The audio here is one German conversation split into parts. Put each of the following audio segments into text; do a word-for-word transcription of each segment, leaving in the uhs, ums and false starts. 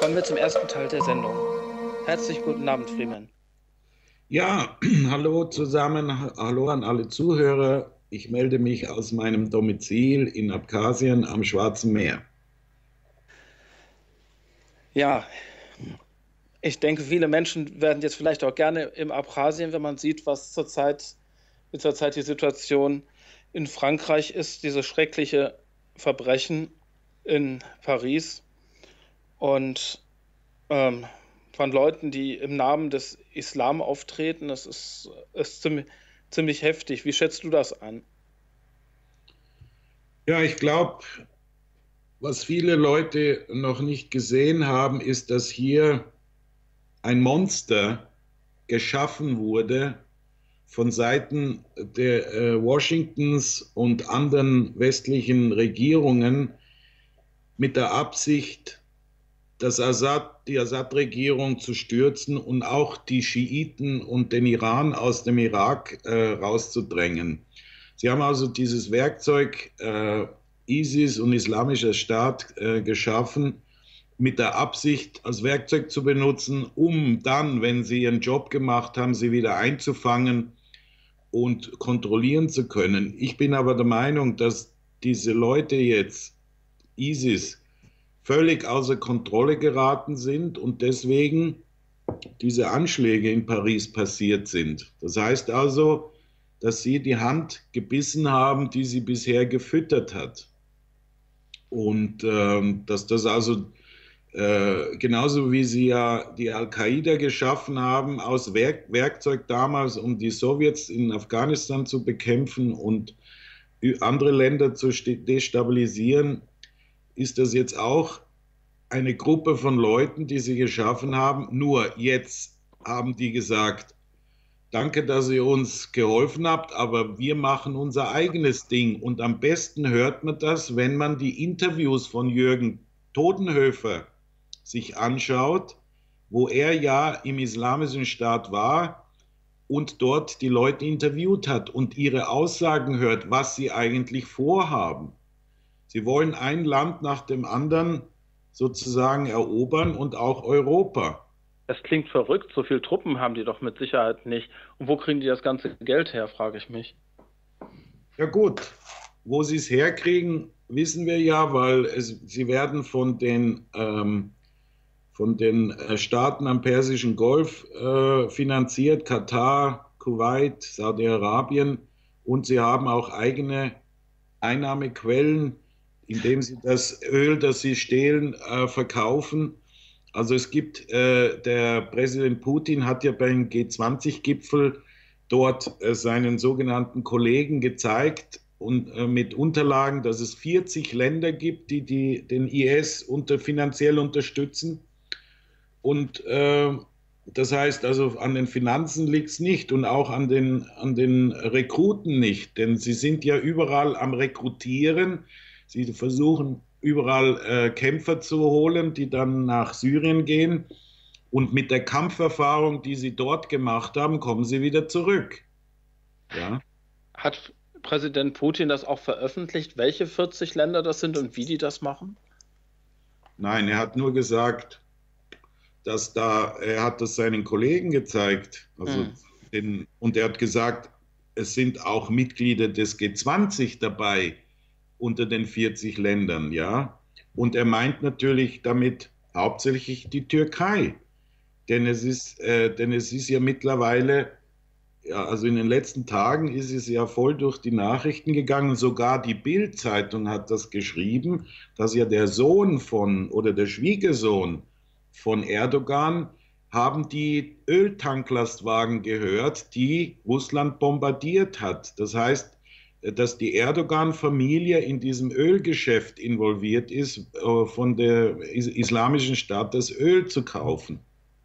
Kommen wir zum ersten Teil der Sendung. Herzlich guten Abend, Freeman. Ja, hallo zusammen, hallo an alle Zuhörer. Ich melde mich aus meinem Domizil in Abkhazien am Schwarzen Meer. Ja, ich denke, viele Menschen werden jetzt vielleicht auch gerne im Abkhazien, wenn man sieht, was zurzeit, wie zurzeit die Situation in Frankreich ist, diese schreckliche Verbrechen in Paris und ähm, von Leuten, die im Namen des Islam auftreten. Das ist, ist ziemlich, ziemlich heftig. Wie schätzt du das an? Ja, ich glaube, was viele Leute noch nicht gesehen haben, ist, dass hier ein Monster geschaffen wurde von Seiten der äh, Washingtons und anderen westlichen Regierungen mit der Absicht, das Assad, die Assad-Regierung zu stürzen und auch die Schiiten und den Iran aus dem Irak äh, rauszudrängen. Sie haben also dieses Werkzeug äh, ISIS und Islamischer Staat äh, geschaffen, mit der Absicht, als Werkzeug zu benutzen, um dann, wenn sie ihren Job gemacht haben, sie wieder einzufangen und kontrollieren zu können. Ich bin aber der Meinung, dass diese Leute jetzt, ISIS, völlig außer Kontrolle geraten sind und deswegen diese Anschläge in Paris passiert sind. Das heißt also, dass sie die Hand gebissen haben, die sie bisher gefüttert hat. Und ähm, dass das also äh, genauso wie sie ja die Al-Qaida geschaffen haben aus Werk Werkzeug damals, um die Sowjets in Afghanistan zu bekämpfen und andere Länder zu destabilisieren, ist das jetzt auch eine Gruppe von Leuten, die sie geschaffen haben. Nur jetzt haben die gesagt, danke, dass ihr uns geholfen habt, aber wir machen unser eigenes Ding. Und am besten hört man das, wenn man die Interviews von Jürgen Todenhöfer sich anschaut, wo er ja im Islamischen Staat war und dort die Leute interviewt hat und ihre Aussagen hört, was sie eigentlich vorhaben. Sie wollen ein Land nach dem anderen sozusagen erobern und auch Europa. Das klingt verrückt. So viele Truppen haben die doch mit Sicherheit nicht. Und wo kriegen die das ganze Geld her, frage ich mich. Ja gut, wo sie es herkriegen, wissen wir ja, weil es, sie werden von den, ähm, von den Staaten am Persischen Golf äh, finanziert, Katar, Kuwait, Saudi-Arabien, und sie haben auch eigene Einnahmequellen, indem sie das Öl, das sie stehlen, äh, verkaufen. Also es gibt, äh, der Präsident Putin hat ja beim G zwanzig Gipfel dort äh, seinen sogenannten Kollegen gezeigt und äh, mit Unterlagen, dass es vierzig Länder gibt, die, die den I S unter, finanziell unterstützen. Und äh, das heißt also, an den Finanzen liegt es nicht und auch an den, an den Rekruten nicht, denn sie sind ja überall am Rekrutieren. Sie versuchen überall äh, Kämpfer zu holen, die dann nach Syrien gehen. Und mit der Kampferfahrung, die sie dort gemacht haben, kommen sie wieder zurück. Ja. Hat Präsident Putin das auch veröffentlicht, welche vierzig Länder das sind und wie die das machen? Nein, er hat nur gesagt, dass da, er hat das seinen Kollegen gezeigt. Also Hm. den, und er hat gesagt, es sind auch Mitglieder des G zwanzig dabei unter den vierzig Ländern, ja. Und er meint natürlich damit hauptsächlich die Türkei. Denn es ist, äh, denn es ist ja mittlerweile, ja, also in den letzten Tagen ist es ja voll durch die Nachrichten gegangen. Sogar die Bild-Zeitung hat das geschrieben, dass ja der Sohn von oder der Schwiegersohn von Erdogan haben die Öltanklastwagen gehört, die Russland bombardiert hat. Das heißt, dass die Erdogan-Familie in diesem Ölgeschäft involviert ist, von der Islamischen Staat das Öl zu kaufen.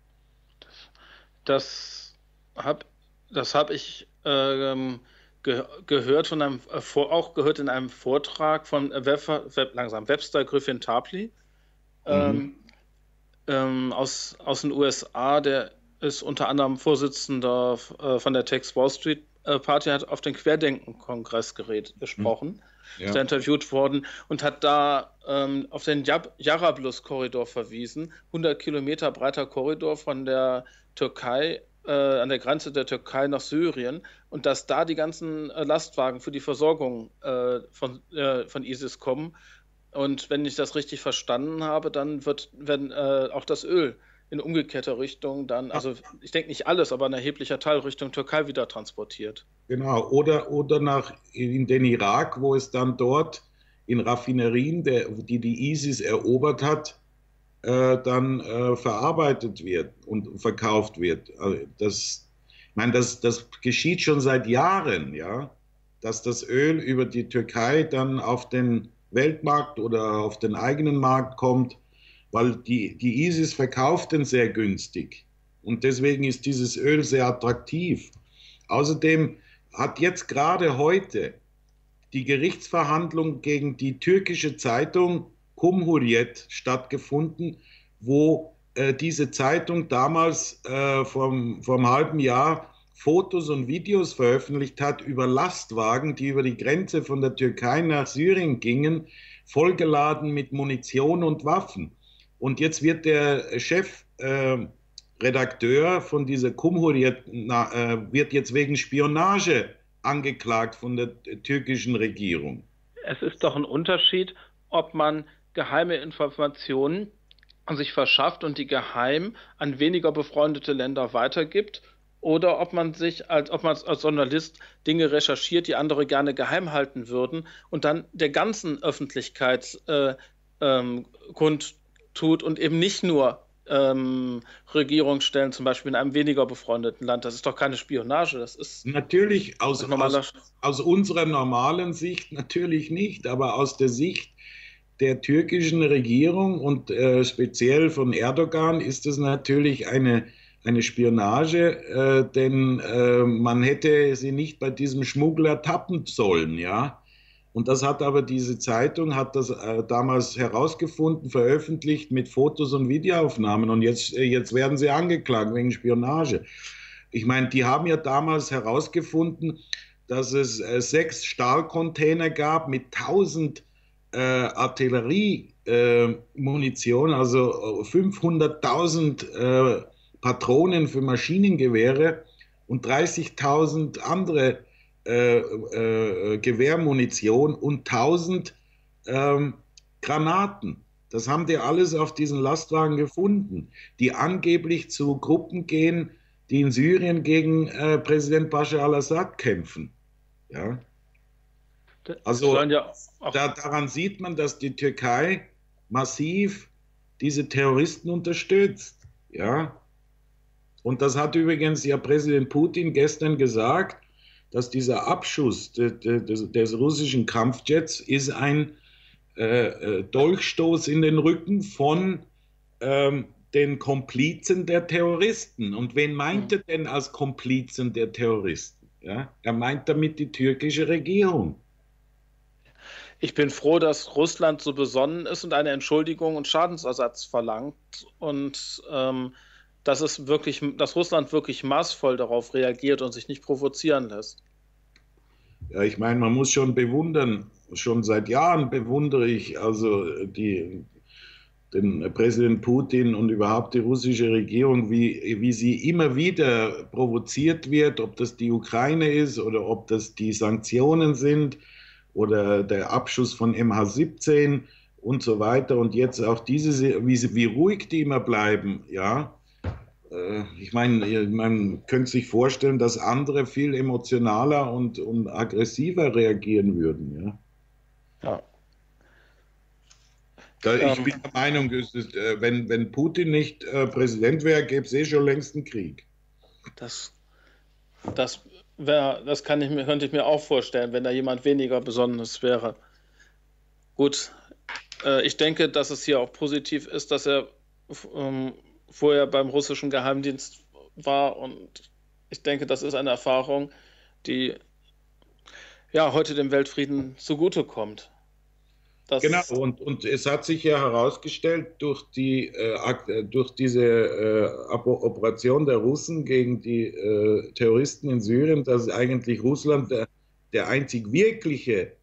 Das habe das hab ich ähm, ge gehört von einem, äh, vor, auch gehört in einem Vortrag von äh, Web, Web, langsam Webster Griffin Tarpley Mhm. ähm, ähm, aus, aus den U S A. Der ist unter anderem Vorsitzender äh, von der Tax Wall Street äh, Party, hat auf den Querdenken-Kongress geredet, Mhm. gesprochen. Ja. ist da interviewt worden und hat da ähm, auf den Jarablus-Korridor verwiesen, hundert Kilometer breiter Korridor von der Türkei, äh, an der Grenze der Türkei nach Syrien, und dass da die ganzen äh, Lastwagen für die Versorgung äh, von, äh, von ISIS kommen. Und wenn ich das richtig verstanden habe, dann wird wenn, äh, auch das Öl in umgekehrter Richtung dann, also ich denke nicht alles, aber ein erheblicher Teil Richtung Türkei wieder transportiert. Genau, oder, oder nach in den Irak, wo es dann dort in Raffinerien, der, die die ISIS erobert hat, äh, dann äh, verarbeitet wird und verkauft wird. Also das, ich meine, das, das geschieht schon seit Jahren, ja, dass das Öl über die Türkei dann auf den Weltmarkt oder auf den eigenen Markt kommt, weil die, die ISIS verkauft den sehr günstig. Und deswegen ist dieses Öl sehr attraktiv. Außerdem hat jetzt gerade heute die Gerichtsverhandlung gegen die türkische Zeitung Cumhuriyet stattgefunden, wo äh, diese Zeitung damals äh, vom, vom halben Jahr Fotos und Videos veröffentlicht hat über Lastwagen, die über die Grenze von der Türkei nach Syrien gingen, vollgeladen mit Munition und Waffen. Und jetzt wird der Chefredakteur äh, von dieser Cumhuriyet äh, wird jetzt wegen Spionage angeklagt von der türkischen Regierung. Es ist doch ein Unterschied, ob man geheime Informationen an sich verschafft und die geheim an weniger befreundete Länder weitergibt, oder ob man sich als, ob man als Journalist Dinge recherchiert, die andere gerne geheim halten würden und dann der ganzen Öffentlichkeit äh, ähm, kundtut und eben nicht nur ähm, Regierungsstellen, zum Beispiel in einem weniger befreundeten Land. Das ist doch keine Spionage, das ist natürlich aus, normaler... aus, aus unserer normalen Sicht natürlich nicht, aber aus der Sicht der türkischen Regierung und äh, speziell von Erdogan ist es natürlich eine eine Spionage, äh, denn äh, man hätte sie nicht bei diesem Schmuggler tappen sollen, ja. Und das hat aber diese Zeitung, hat das äh, damals herausgefunden, veröffentlicht mit Fotos und Videoaufnahmen, und jetzt, äh, jetzt werden sie angeklagt wegen Spionage. Ich meine, die haben ja damals herausgefunden, dass es äh, sechs Stahlcontainer gab mit tausend äh, Artilleriemunition, äh, also fünfhunderttausend äh, Patronen für Maschinengewehre und dreißigtausend andere äh, äh, Gewehrmunition und tausend ähm, Granaten. Das haben die alles auf diesen Lastwagen gefunden, die angeblich zu Gruppen gehen, die in Syrien gegen äh, Präsident Bashar al-Assad kämpfen. Ja? Also ja da, daran sieht man, dass die Türkei massiv diese Terroristen unterstützt. Ja? Und das hat übrigens ja Präsident Putin gestern gesagt, dass dieser Abschuss des, des, des russischen Kampfjets ist ein äh, Dolchstoß in den Rücken von ähm, den Komplizen der Terroristen. Und wen meint er denn als Komplizen der Terroristen? Ja? Er meint damit die türkische Regierung. Ich bin froh, dass Russland so besonnen ist und eine Entschuldigung und Schadensersatz verlangt, und ähm, dass es wirklich, dass Russland wirklich maßvoll darauf reagiert und sich nicht provozieren lässt. Ja, ich meine, man muss schon bewundern, schon seit Jahren bewundere ich also die, den Präsident Putin und überhaupt die russische Regierung, wie, wie sie immer wieder provoziert wird, ob das die Ukraine ist oder ob das die Sanktionen sind oder der Abschuss von M H siebzehn und so weiter. Und jetzt auch diese, wie, wie ruhig die immer bleiben, ja. Ich meine, man könnte sich vorstellen, dass andere viel emotionaler und, und aggressiver reagieren würden. Ja. Ja. Ich ähm, bin der Meinung, ist, wenn, wenn Putin nicht äh, Präsident wäre, gäbe es eh schon längst einen Krieg. Das, das, wär, das kann ich mir, könnte ich mir auch vorstellen, wenn da jemand weniger Besonderes wäre. Gut, äh, ich denke, dass es hier auch positiv ist, dass er ähm, vorher beim russischen Geheimdienst war, und ich denke, das ist eine Erfahrung, die ja heute dem Weltfrieden zugutekommt. Das genau, und, und es hat sich ja herausgestellt, durch, die, äh, durch diese äh, Operation der Russen gegen die äh, Terroristen in Syrien, dass eigentlich Russland der, der einzig wirkliche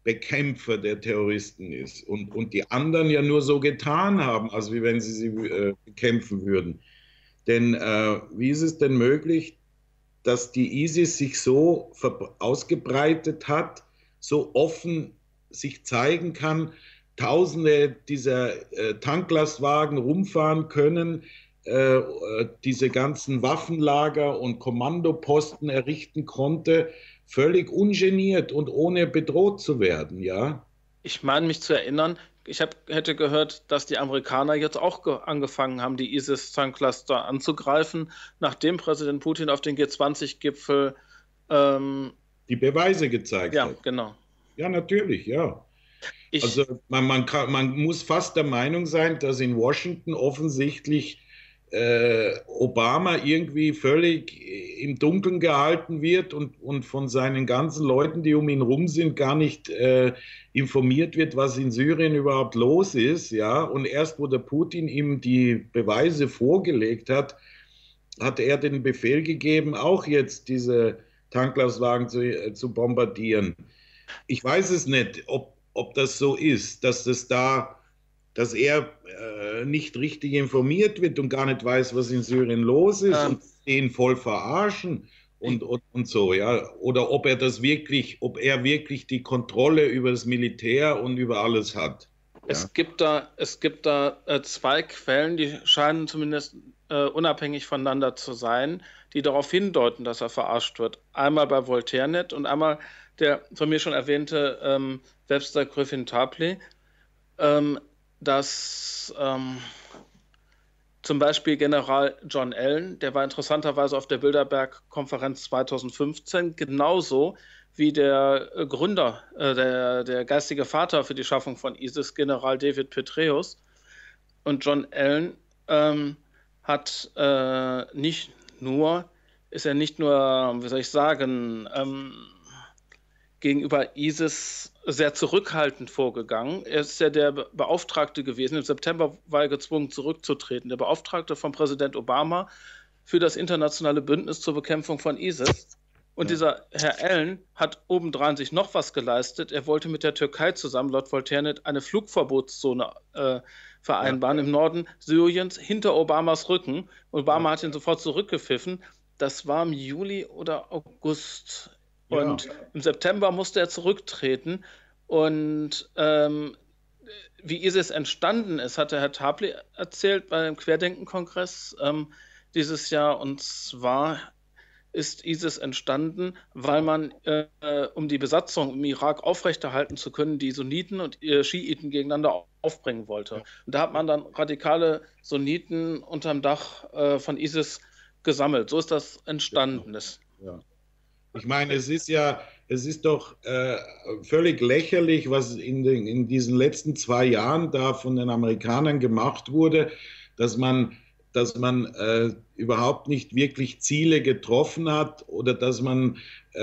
Bekämpfer der Terroristen ist und, und die anderen ja nur so getan haben, als wie wenn sie sie äh, bekämpfen würden. Denn äh, wie ist es denn möglich, dass die ISIS sich so ausgebreitet hat, so offen sich zeigen kann, Tausende dieser äh, Tanklastwagen rumfahren können, äh, diese ganzen Waffenlager und Kommandoposten errichten konnte, völlig ungeniert und ohne bedroht zu werden, ja? Ich meine mich zu erinnern, ich hab, hätte gehört, dass die Amerikaner jetzt auch angefangen haben, die ISIS-Tankcluster anzugreifen, nachdem Präsident Putin auf den G zwanzig Gipfel ähm, die Beweise gezeigt ja, hat. Ja, genau. Ja, natürlich, ja. Ich, also man, man, kann, man muss fast der Meinung sein, dass in Washington offensichtlich äh, Obama irgendwie völlig im Dunkeln gehalten wird und, und von seinen ganzen Leuten, die um ihn rum sind, gar nicht äh, informiert wird, was in Syrien überhaupt los ist. Ja? Und erst wo der Putin ihm die Beweise vorgelegt hat, hat er den Befehl gegeben, auch jetzt diese Tanklastwagen zu, äh, zu bombardieren. Ich weiß es nicht, ob ob das so ist, dass das da, dass er äh, nicht richtig informiert wird und gar nicht weiß, was in Syrien los ist ähm, und den voll verarschen und, und, und so, ja. Oder ob er das wirklich, ob er wirklich die Kontrolle über das Militär und über alles hat. Es ja. gibt da, es gibt da äh, zwei Quellen, die scheinen zumindest äh, unabhängig voneinander zu sein, die darauf hindeuten, dass er verarscht wird. Einmal bei Voltaire Net und einmal der von mir schon erwähnte ähm, Webster Griffin Tarpley, ähm, dass ähm, zum Beispiel General John Allen, der war interessanterweise auf der Bilderberg-Konferenz zweitausendfünfzehn, genauso wie der Gründer, äh, der, der geistige Vater für die Schaffung von ISIS, General David Petraeus. Und John Allen ähm, hat äh, nicht nur, ist er nicht nur, wie soll ich sagen, ähm, gegenüber ISIS sehr zurückhaltend vorgegangen. Er ist ja der Beauftragte gewesen. Im September war er gezwungen, zurückzutreten. Der Beauftragte von Präsident Obama für das internationale Bündnis zur Bekämpfung von ISIS. Und ja. dieser Herr Allen hat obendrein sich noch was geleistet. Er wollte mit der Türkei zusammen, laut Voltaire Net, eine Flugverbotszone äh, vereinbaren ja. im Norden Syriens hinter Obamas Rücken. Obama ja. hat ihn sofort zurückgepfiffen. Das war im Juli oder August. Und ja. im September musste er zurücktreten. Und ähm, wie ISIS entstanden ist, hatte Herr Tarpley erzählt bei dem Querdenken-Kongress ähm, dieses Jahr. Und zwar ist ISIS entstanden, weil man, äh, um die Besatzung im Irak aufrechterhalten zu können, die Sunniten und äh, Schiiten gegeneinander aufbringen wollte. Und da hat man dann radikale Sunniten unterm Dach äh, von ISIS gesammelt. So ist das entstanden. Ja. Ja. Ich meine, es ist ja, es ist doch äh, völlig lächerlich, was in, den, in diesen letzten zwei Jahren da von den Amerikanern gemacht wurde, dass man, dass man äh, überhaupt nicht wirklich Ziele getroffen hat oder dass man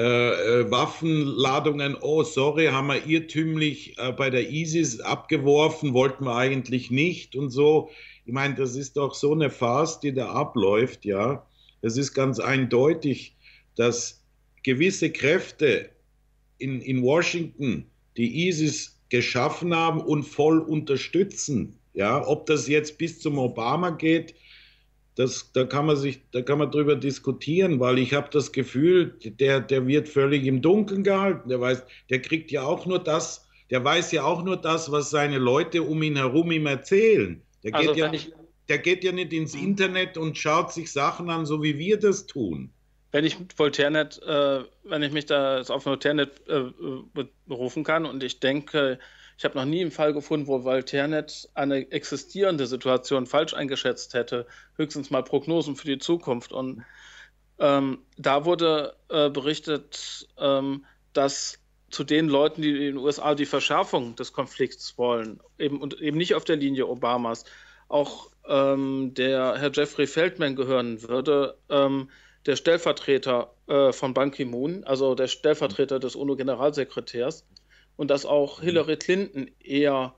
äh, Waffenladungen, oh sorry, haben wir irrtümlich äh, bei der ISIS abgeworfen, wollten wir eigentlich nicht und so. Ich meine, das ist doch so eine Farce, die da abläuft, ja. Es ist ganz eindeutig, dass gewisse Kräfte in, in Washington die ISIS geschaffen haben und voll unterstützen. Ja, ob das jetzt bis zum Obama geht, das, da kann man sich, da kann man drüber diskutieren, weil ich habe das Gefühl, der, der wird völlig im Dunkeln gehalten. Der weiß, der kriegt ja auch nur das, der weiß ja auch nur das, was seine Leute um ihn herum ihm erzählen. Der also geht ja nicht, der geht ja nicht ins Internet und schaut sich Sachen an, so wie wir das tun. Wenn ich Voltaire Net, äh, wenn ich mich da auf Voltaire Net äh, berufen kann und ich denke, ich habe noch nie einen Fall gefunden, wo Voltaire Net eine existierende Situation falsch eingeschätzt hätte, höchstens mal Prognosen für die Zukunft. Und ähm, da wurde äh, berichtet, ähm, dass zu den Leuten, die in den U S A die Verschärfung des Konflikts wollen, eben und eben nicht auf der Linie Obamas, auch ähm, der Herr Jeffrey Feldman gehören würde, ähm, der Stellvertreter äh, von Ban Ki-moon, also der Stellvertreter des UNO-Generalsekretärs, und dass auch Hillary Clinton eher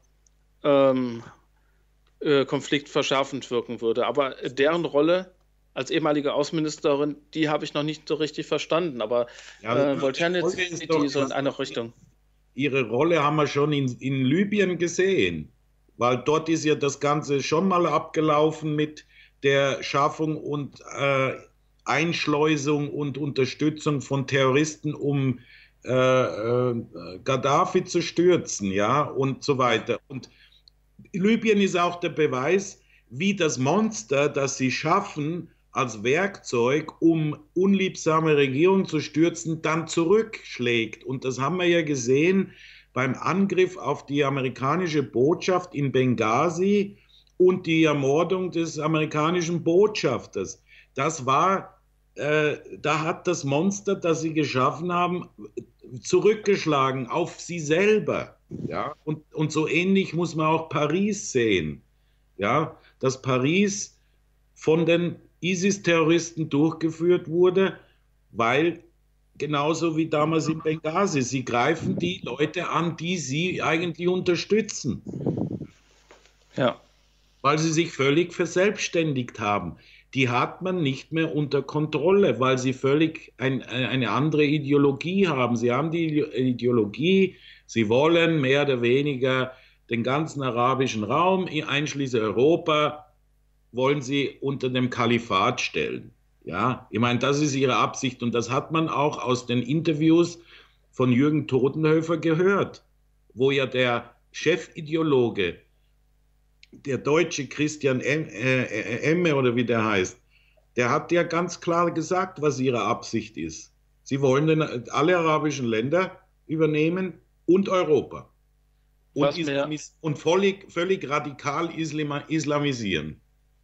ähm, äh, konfliktverschärfend wirken würde. Aber deren Rolle als ehemalige Außenministerin, die habe ich noch nicht so richtig verstanden. Aber ja, äh, Voltaire Net sieht die so in eine Richtung. ihre Rolle haben wir schon in, in Libyen gesehen, weil dort ist ja das Ganze schon mal abgelaufen mit der Schaffung und äh, Einschleusung und Unterstützung von Terroristen, um äh, äh, Gaddafi zu stürzen, ja, und so weiter. Und Libyen ist auch der Beweis, wie das Monster, das sie schaffen, als Werkzeug, um unliebsame Regierungen zu stürzen, dann zurückschlägt. Und das haben wir ja gesehen beim Angriff auf die amerikanische Botschaft in Benghazi und die Ermordung des amerikanischen Botschafters. Das war, äh, da hat das Monster, das sie geschaffen haben, zurückgeschlagen auf sie selber. Ja? Und, und so ähnlich muss man auch Paris sehen. Ja? Dass Paris von den ISIS-Terroristen durchgeführt wurde, weil genauso wie damals in Benghazi, sie greifen die Leute an, die sie eigentlich unterstützen. Ja. Weil sie sich völlig verselbstständigt haben. Die hat man nicht mehr unter Kontrolle, weil sie völlig ein, eine andere Ideologie haben. Sie haben die Ideologie, sie wollen mehr oder weniger den ganzen arabischen Raum, einschließlich Europa, wollen sie unter dem Kalifat stellen. Ja, ich meine, das ist ihre Absicht und das hat man auch aus den Interviews von Jürgen Todenhöfer gehört, wo ja der Chefideologe, der deutsche Christian Emme oder wie der heißt, der hat ja ganz klar gesagt, was ihre Absicht ist. Sie wollen den, alle arabischen Länder übernehmen und Europa und, Islamis und völlig, völlig radikal islamisieren.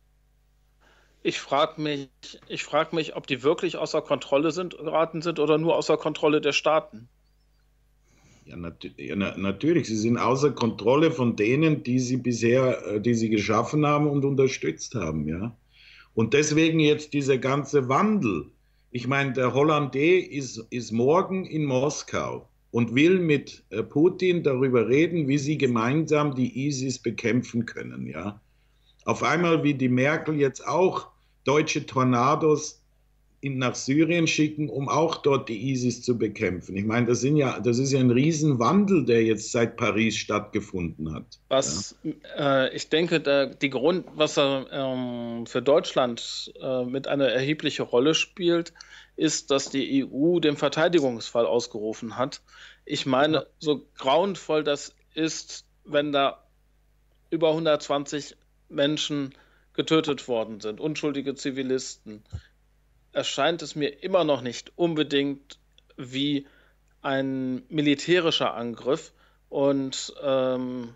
Ich frage mich, ich frag mich, ob die wirklich außer Kontrolle sind, geraten sind oder nur außer Kontrolle der Staaten. Ja, nat ja na natürlich. Sie sind außer Kontrolle von denen, die sie bisher, die sie geschaffen haben und unterstützt haben. Ja? Und deswegen jetzt dieser ganze Wandel. Ich meine, der Hollandais ist, ist morgen in Moskau und will mit Putin darüber reden, wie sie gemeinsam die ISIS bekämpfen können. Ja? Auf einmal wie die Merkel jetzt auch deutsche Tornados in, nach Syrien schicken, um auch dort die ISIS zu bekämpfen. Ich meine, das, sind ja, das ist ja ein Riesenwandel, der jetzt seit Paris stattgefunden hat. Was ja. äh, ich denke, der, die Grund, was er ähm, für Deutschland äh, mit einer erheblichen Rolle spielt, ist, dass die E U den Verteidigungsfall ausgerufen hat. Ich meine, ja. so grauenvoll das ist, wenn da über hundertzwanzig Menschen getötet worden sind, unschuldige Zivilisten, erscheint es mir immer noch nicht unbedingt wie ein militärischer Angriff und ähm,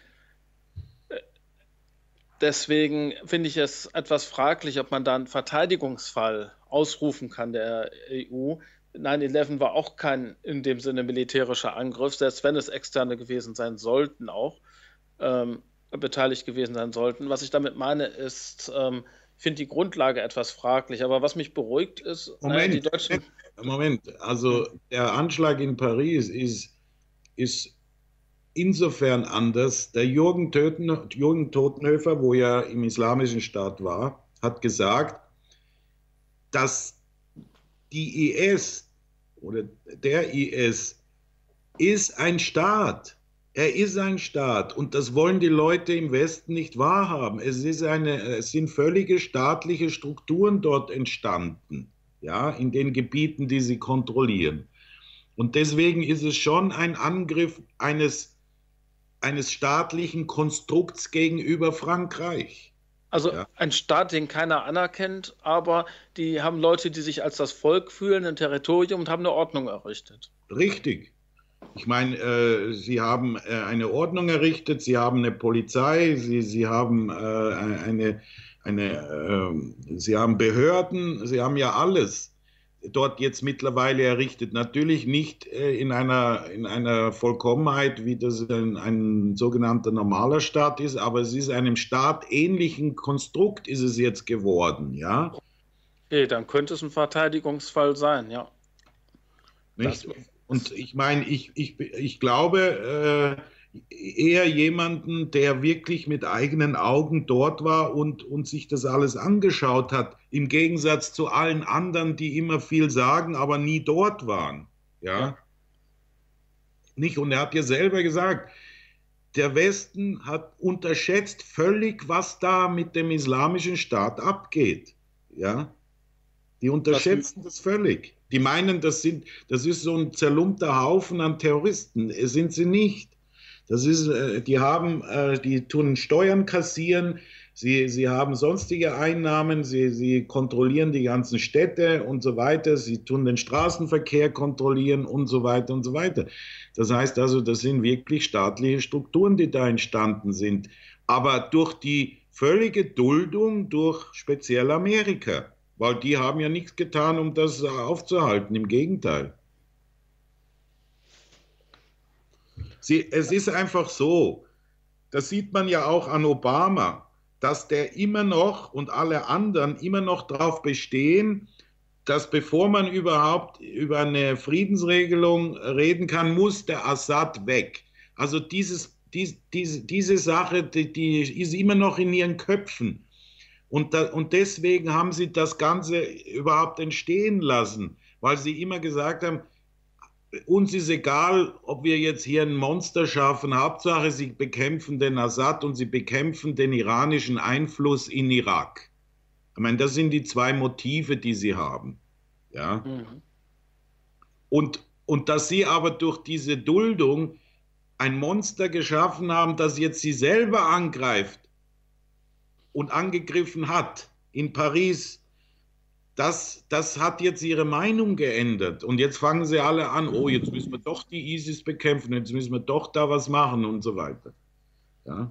deswegen finde ich es etwas fraglich, ob man da einen Verteidigungsfall ausrufen kann der E U. neun elf war auch kein in dem Sinne militärischer Angriff, selbst wenn es externe gewesen sein sollten auch. Ähm, beteiligt gewesen sein sollten. Was ich damit meine, ist, ähm, ich finde die Grundlage etwas fraglich, aber was mich beruhigt ist, Moment, naja, die Deutschen... Moment, also der Anschlag in Paris ist, ist insofern anders. Der Jürgen, Töten, Jürgen Todenhöfer, wo ja im Islamischen Staat war, hat gesagt, dass die I S oder der I S ist ein Staat. Er ist ein Staat und das wollen die Leute im Westen nicht wahrhaben. Es, ist eine, es sind völlige staatliche Strukturen dort entstanden, ja, in den Gebieten, die sie kontrollieren. Und deswegen ist es schon ein Angriff eines, eines staatlichen Konstrukts gegenüber Frankreich. Also ja. ein Staat, den keiner anerkennt, aber die haben Leute, die sich als das Volk fühlen, ein Territorium und haben eine Ordnung errichtet. Richtig. Ich meine, äh, sie haben äh, eine Ordnung errichtet, sie haben eine Polizei, sie, sie haben äh, eine, eine äh, sie haben Behörden, sie haben ja alles dort jetzt mittlerweile errichtet. Natürlich nicht äh, in einer, in einer Vollkommenheit, wie das ein, ein sogenannter normaler Staat ist, aber es ist einem staatähnlichen Konstrukt ist es jetzt geworden, ja. Okay, dann könnte es ein Verteidigungsfall sein, ja. Nicht? Das Und ich meine, ich, ich, ich glaube äh, eher jemanden, der wirklich mit eigenen Augen dort war und, und sich das alles angeschaut hat, im Gegensatz zu allen anderen, die immer viel sagen, aber nie dort waren. Ja? Ja. Nicht? Und er hat ja selber gesagt, der Westen hat unterschätzt völlig, was da mit dem Islamischen Staat abgeht. Ja? Die unterschätzen das völlig. Die meinen, das, sind, das ist so ein zerlumpter Haufen an Terroristen. Es sind sie nicht. Das ist, die haben, die tun Steuern kassieren, sie, sie haben sonstige Einnahmen, sie, sie kontrollieren die ganzen Städte und so weiter, sie tun den Straßenverkehr kontrollieren und so weiter und so weiter. Das heißt also, das sind wirklich staatliche Strukturen, die da entstanden sind. Aber durch die völlige Duldung durch speziell Amerika, weil die haben ja nichts getan, um das aufzuhalten, im Gegenteil. Sie, es ist einfach so, das sieht man ja auch an Obama, dass der immer noch und alle anderen immer noch darauf bestehen, dass bevor man überhaupt über eine Friedensregelung reden kann, muss der Assad weg. Also dieses, dies, diese, diese Sache, die, die ist immer noch in ihren Köpfen. Und, da, und deswegen haben sie das Ganze überhaupt entstehen lassen, weil sie immer gesagt haben, uns ist egal, ob wir jetzt hier ein Monster schaffen, Hauptsache sie bekämpfen den Assad und sie bekämpfen den iranischen Einfluss in Irak. Ich meine, das sind die zwei Motive, die sie haben. Ja? Mhm. Und, und dass sie aber durch diese Duldung ein Monster geschaffen haben, das jetzt sie selber angreift und angegriffen hat in Paris, Das, das hat jetzt ihre Meinung geändert. Und jetzt fangen sie alle an, oh, jetzt müssen wir doch die ISIS bekämpfen, jetzt müssen wir doch da was machen und so weiter. Ja.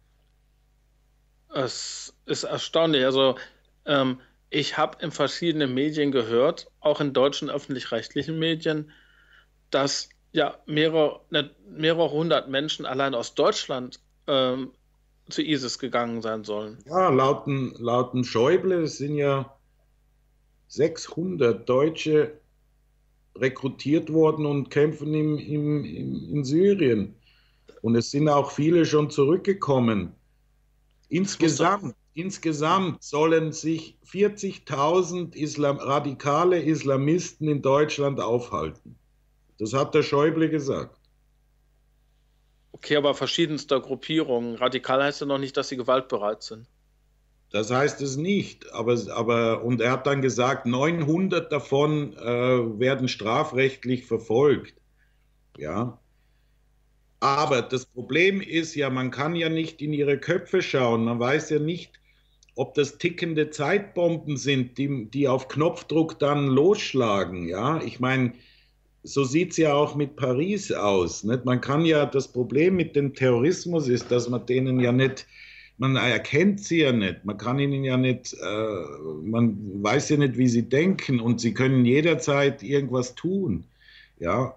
Es ist erstaunlich. Also ähm, ich habe in verschiedenen Medien gehört, auch in deutschen öffentlich-rechtlichen Medien, dass ja mehrere, ne, mehrere hundert Menschen allein aus Deutschland ähm, zu ISIS gegangen sein sollen. Ja, lauten, lauten Schäuble, es sind ja sechshundert Deutsche rekrutiert worden und kämpfen im, im, im, in Syrien. Und es sind auch viele schon zurückgekommen. Insgesamt, insgesamt sollen sich vierzigtausend Islam, radikale Islamisten in Deutschland aufhalten. Das hat der Schäuble gesagt. Okay, aber verschiedenster Gruppierungen. Radikal heißt ja noch nicht, dass sie gewaltbereit sind. Das heißt es nicht, aber, aber und er hat dann gesagt, neunhundert davon äh, werden strafrechtlich verfolgt. Ja. Aber das Problem ist ja, man kann ja nicht in ihre Köpfe schauen. Man weiß ja nicht, ob das tickende Zeitbomben sind, die, die auf Knopfdruck dann losschlagen. Ja, ich meine, so sieht es ja auch mit Paris aus. Nicht? Man kann ja, das Problem mit dem Terrorismus ist, dass man denen ja nicht, man erkennt sie ja nicht, man kann ihnen ja nicht, äh, man weiß ja nicht, wie sie denken und sie können jederzeit irgendwas tun. Ja.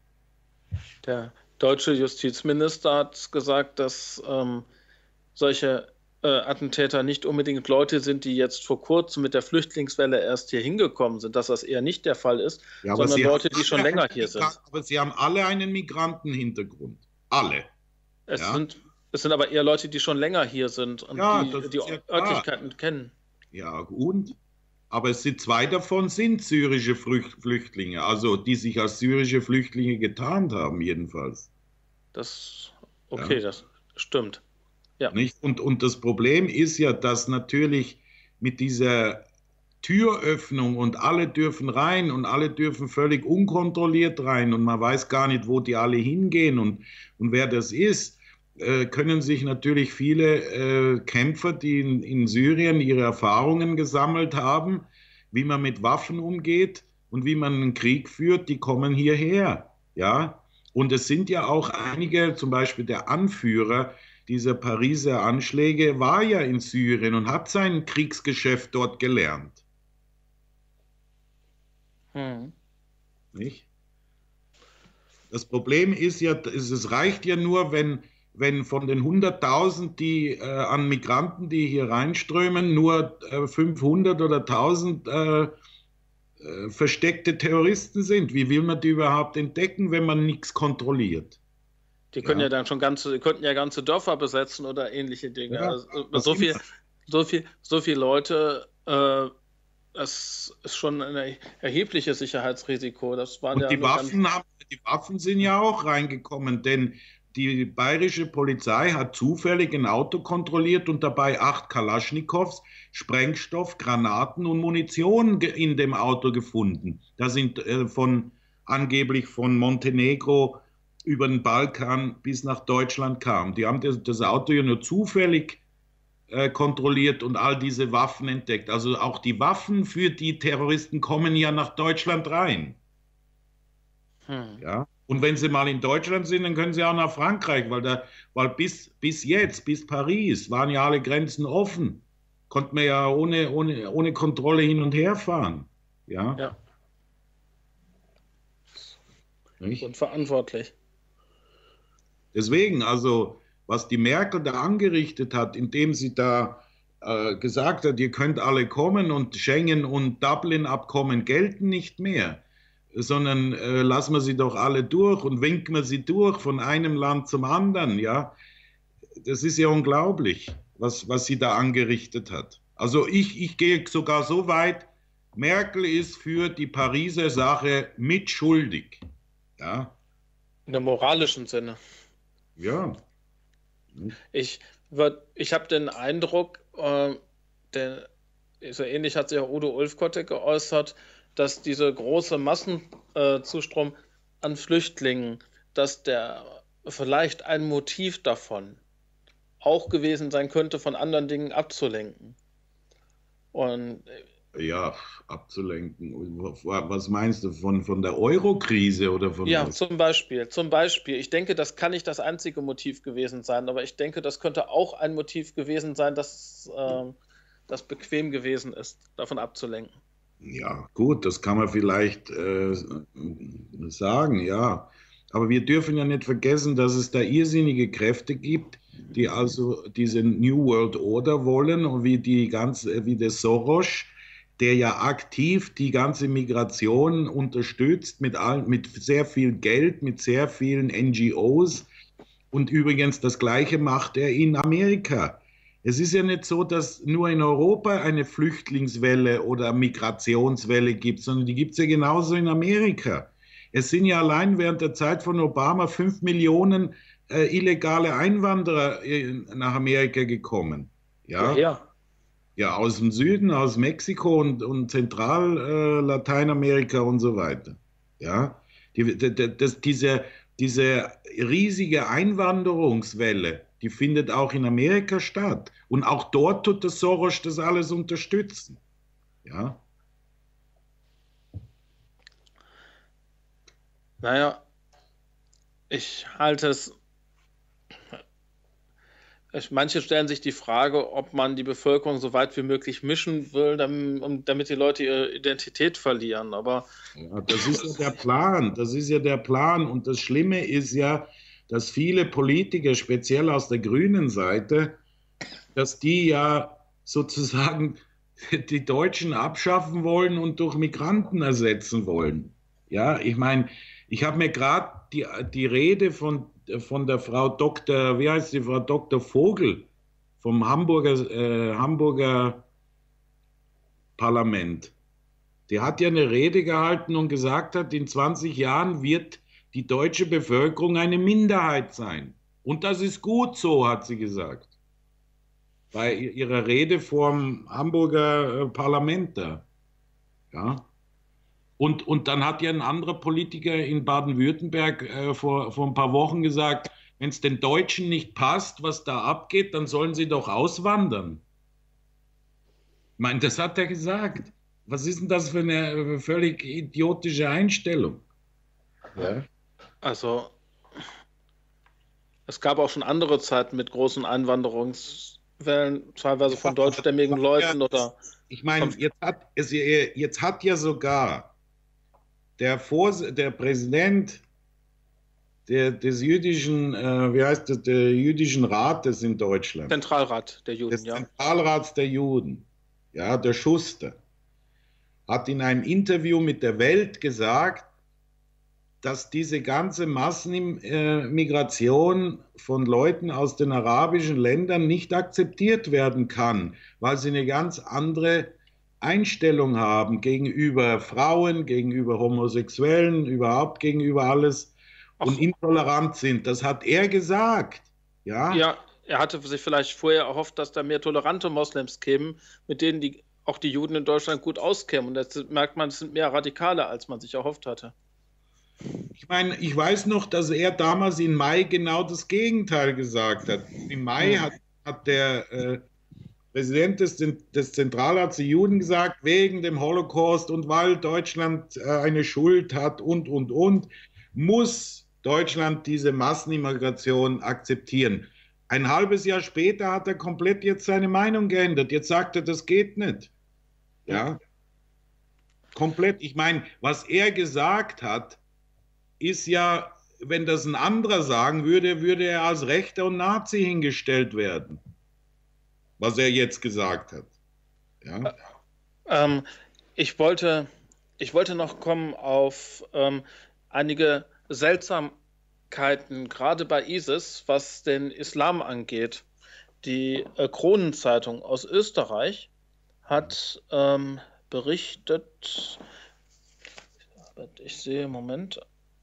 Der deutsche Justizminister hat gesagt, dass ähm, solche äh, Attentäter nicht unbedingt Leute sind, die jetzt vor kurzem mit der Flüchtlingswelle erst hier hingekommen sind, dass das eher nicht der Fall ist, ja, sondern Leute, die schon länger hier sind. Aber sie haben alle einen Migrantenhintergrund. Alle. Es ja. sind Es sind aber eher Leute, die schon länger hier sind und ja, die die ja Örtlichkeiten kennen. Ja, und? Aber es sind zwei davon sind syrische Flüchtlinge, also die sich als syrische Flüchtlinge getarnt haben, jedenfalls. Das, okay, ja. Das stimmt. Ja. Nicht? Und, und das Problem ist ja, dass natürlich mit dieser Türöffnung und alle dürfen rein und alle dürfen völlig unkontrolliert rein und man weiß gar nicht, wo die alle hingehen und, und wer das ist, können sich natürlich viele äh, Kämpfer, die in, in Syrien ihre Erfahrungen gesammelt haben, wie man mit Waffen umgeht und wie man einen Krieg führt, die kommen hierher. Ja? Und es sind ja auch einige, zum Beispiel der Anführer dieser Pariser Anschläge, war ja in Syrien und hat sein Kriegsgeschäft dort gelernt. Hm. Nicht? Das Problem ist ja, es reicht ja nur, wenn wenn von den hunderttausend die, äh, an Migranten, die hier reinströmen, nur äh, fünfhundert oder tausend äh, äh, versteckte Terroristen sind. Wie will man die überhaupt entdecken, wenn man nichts kontrolliert? Die können ja, ja dann schon ganze, die könnten ja ganze Dörfer besetzen oder ähnliche Dinge. Ja, also, so, viel, so, viel, so viele Leute äh, das ist schon ein erhebliches Sicherheitsrisiko. Das waren Und ja die nur ganz. Waffen, haben, die Waffen sind ja auch reingekommen, denn die bayerische Polizei hat zufällig ein Auto kontrolliert und dabei acht Kalaschnikows, Sprengstoff, Granaten und Munition in dem Auto gefunden. Da sind äh, von angeblich von Montenegro über den Balkan bis nach Deutschland kam. Die haben das, das Auto ja nur zufällig äh, kontrolliert und all diese Waffen entdeckt. Also auch die Waffen für die Terroristen kommen ja nach Deutschland rein. Hm. Ja? Und wenn sie mal in Deutschland sind, dann können sie auch nach Frankreich, weil, da, weil bis, bis jetzt, bis Paris, waren ja alle Grenzen offen. Konnte man ja ohne, ohne, ohne Kontrolle hin und her fahren. Ja. Ja, Nicht? unverantwortlich. Deswegen, also, was die Merkel da angerichtet hat, indem sie da äh, gesagt hat, ihr könnt alle kommen und Schengen und Dublin-Abkommen gelten nicht mehr, sondern äh, lassen wir sie doch alle durch und winken wir sie durch von einem Land zum anderen, ja. Das ist ja unglaublich, was, was sie da angerichtet hat. Also ich, ich gehe sogar so weit, Merkel ist für die Pariser Sache mitschuldig. Ja. In dem moralischen Sinne. Ja. Ich, würd- ich habe den Eindruck, äh, der, so ähnlich hat sich auch Udo Ulfkotte geäußert, dass diese große Massenzustrom an Flüchtlingen, dass der vielleicht ein Motiv davon auch gewesen sein könnte, von anderen Dingen abzulenken. Und Ja, abzulenken. Was meinst du von, von der Euro-Krise oder von ja, was? zum Beispiel, zum Beispiel, ich denke, das kann nicht das einzige Motiv gewesen sein, aber ich denke, das könnte auch ein Motiv gewesen sein, dass äh, das bequem gewesen ist, davon abzulenken. Ja, gut, das kann man vielleicht äh, sagen, ja. Aber wir dürfen ja nicht vergessen, dass es da irrsinnige Kräfte gibt, die also diese New World Order wollen und wie die ganze, wie der Soros, der ja aktiv die ganze Migration unterstützt mit, all, mit sehr viel Geld, mit sehr vielen N G Os. Und übrigens das Gleiche macht er in Amerika. Es ist ja nicht so, dass nur in Europa eine Flüchtlingswelle oder Migrationswelle gibt, sondern die gibt es ja genauso in Amerika. Es sind ja allein während der Zeit von Obama fünf Millionen äh, illegale Einwanderer äh, nach Amerika gekommen. Ja, Woher? ja, aus dem Süden, aus Mexiko und, und Zentral-Lateinamerika äh, und so weiter. Ja, die, die, das, diese, diese riesige Einwanderungswelle, die findet auch in Amerika statt. Und auch dort tut der Soros das alles unterstützen. Ja. Naja, ich halte es. Ich, manche stellen sich die Frage, ob man die Bevölkerung so weit wie möglich mischen will, damit, um, damit die Leute ihre Identität verlieren. Aber Ja, das ist ja der Plan. Das ist ja der Plan. Und das Schlimme ist ja, dass viele Politiker, speziell aus der grünen Seite, dass die ja sozusagen die Deutschen abschaffen wollen und durch Migranten ersetzen wollen. Ja, ich meine, ich habe mir gerade die, die Rede von, von der Frau Doktor, wie heißt die Frau Doktor Vogel vom Hamburger, äh, Hamburger Parlament. Die hat ja eine Rede gehalten und gesagt hat, in zwanzig Jahren wird die deutsche Bevölkerung eine Minderheit sein. Und das ist gut so, hat sie gesagt. Bei ihrer Rede vor dem Hamburger Parlament da. Ja. Und, und dann hat ja ein anderer Politiker in Baden-Württemberg äh, vor, vor ein paar Wochen gesagt, wenn es den Deutschen nicht passt, was da abgeht, dann sollen sie doch auswandern. Ich meine, das hat er gesagt. Was ist denn das für eine völlig idiotische Einstellung? Ja. also, es gab auch schon andere Zeiten mit großen Einwanderungswellen, teilweise von deutschstämmigen Leuten oder. Ich meine, jetzt hat, es, jetzt hat ja sogar der, Vors der Präsident der, des jüdischen, äh, wie heißt das, der jüdischen Rates in Deutschland. Zentralrat der Juden, des ja. Zentralrats der Juden, ja, der Schuster, hat in einem Interview mit der Welt gesagt, dass diese ganze Massenmigration von Leuten aus den arabischen Ländern nicht akzeptiert werden kann, weil sie eine ganz andere Einstellung haben gegenüber Frauen, gegenüber Homosexuellen, überhaupt gegenüber alles Ach, und intolerant sind. Das hat er gesagt. Ja, ja, er hatte sich vielleicht vorher erhofft, dass da mehr tolerante Moslems kämen, mit denen die, auch die Juden in Deutschland gut auskämen. Und jetzt merkt man, es sind mehr Radikale, als man sich erhofft hatte. ich meine, ich weiß noch, dass er damals im Mai genau das Gegenteil gesagt hat. Im Mai Hm. hat, hat der äh, Präsident des, des Zentralrats der Juden gesagt, wegen dem Holocaust und weil Deutschland äh, eine Schuld hat und, und, und, muss Deutschland diese Massenimmigration akzeptieren. Ein halbes Jahr später hat er komplett jetzt seine Meinung geändert. Jetzt sagt er, das geht nicht. Ja. Ja, komplett. Ich meine, was er gesagt hat, ist ja, wenn das ein anderer sagen würde, würde er als Rechter und Nazi hingestellt werden, was er jetzt gesagt hat. Ja. Ähm, ich wollte, ich wollte noch kommen auf ähm, einige Seltsamkeiten, gerade bei ISIS, was den Islam angeht. Die äh, Kronenzeitung aus Österreich hat ähm, berichtet, ich sehe, Moment,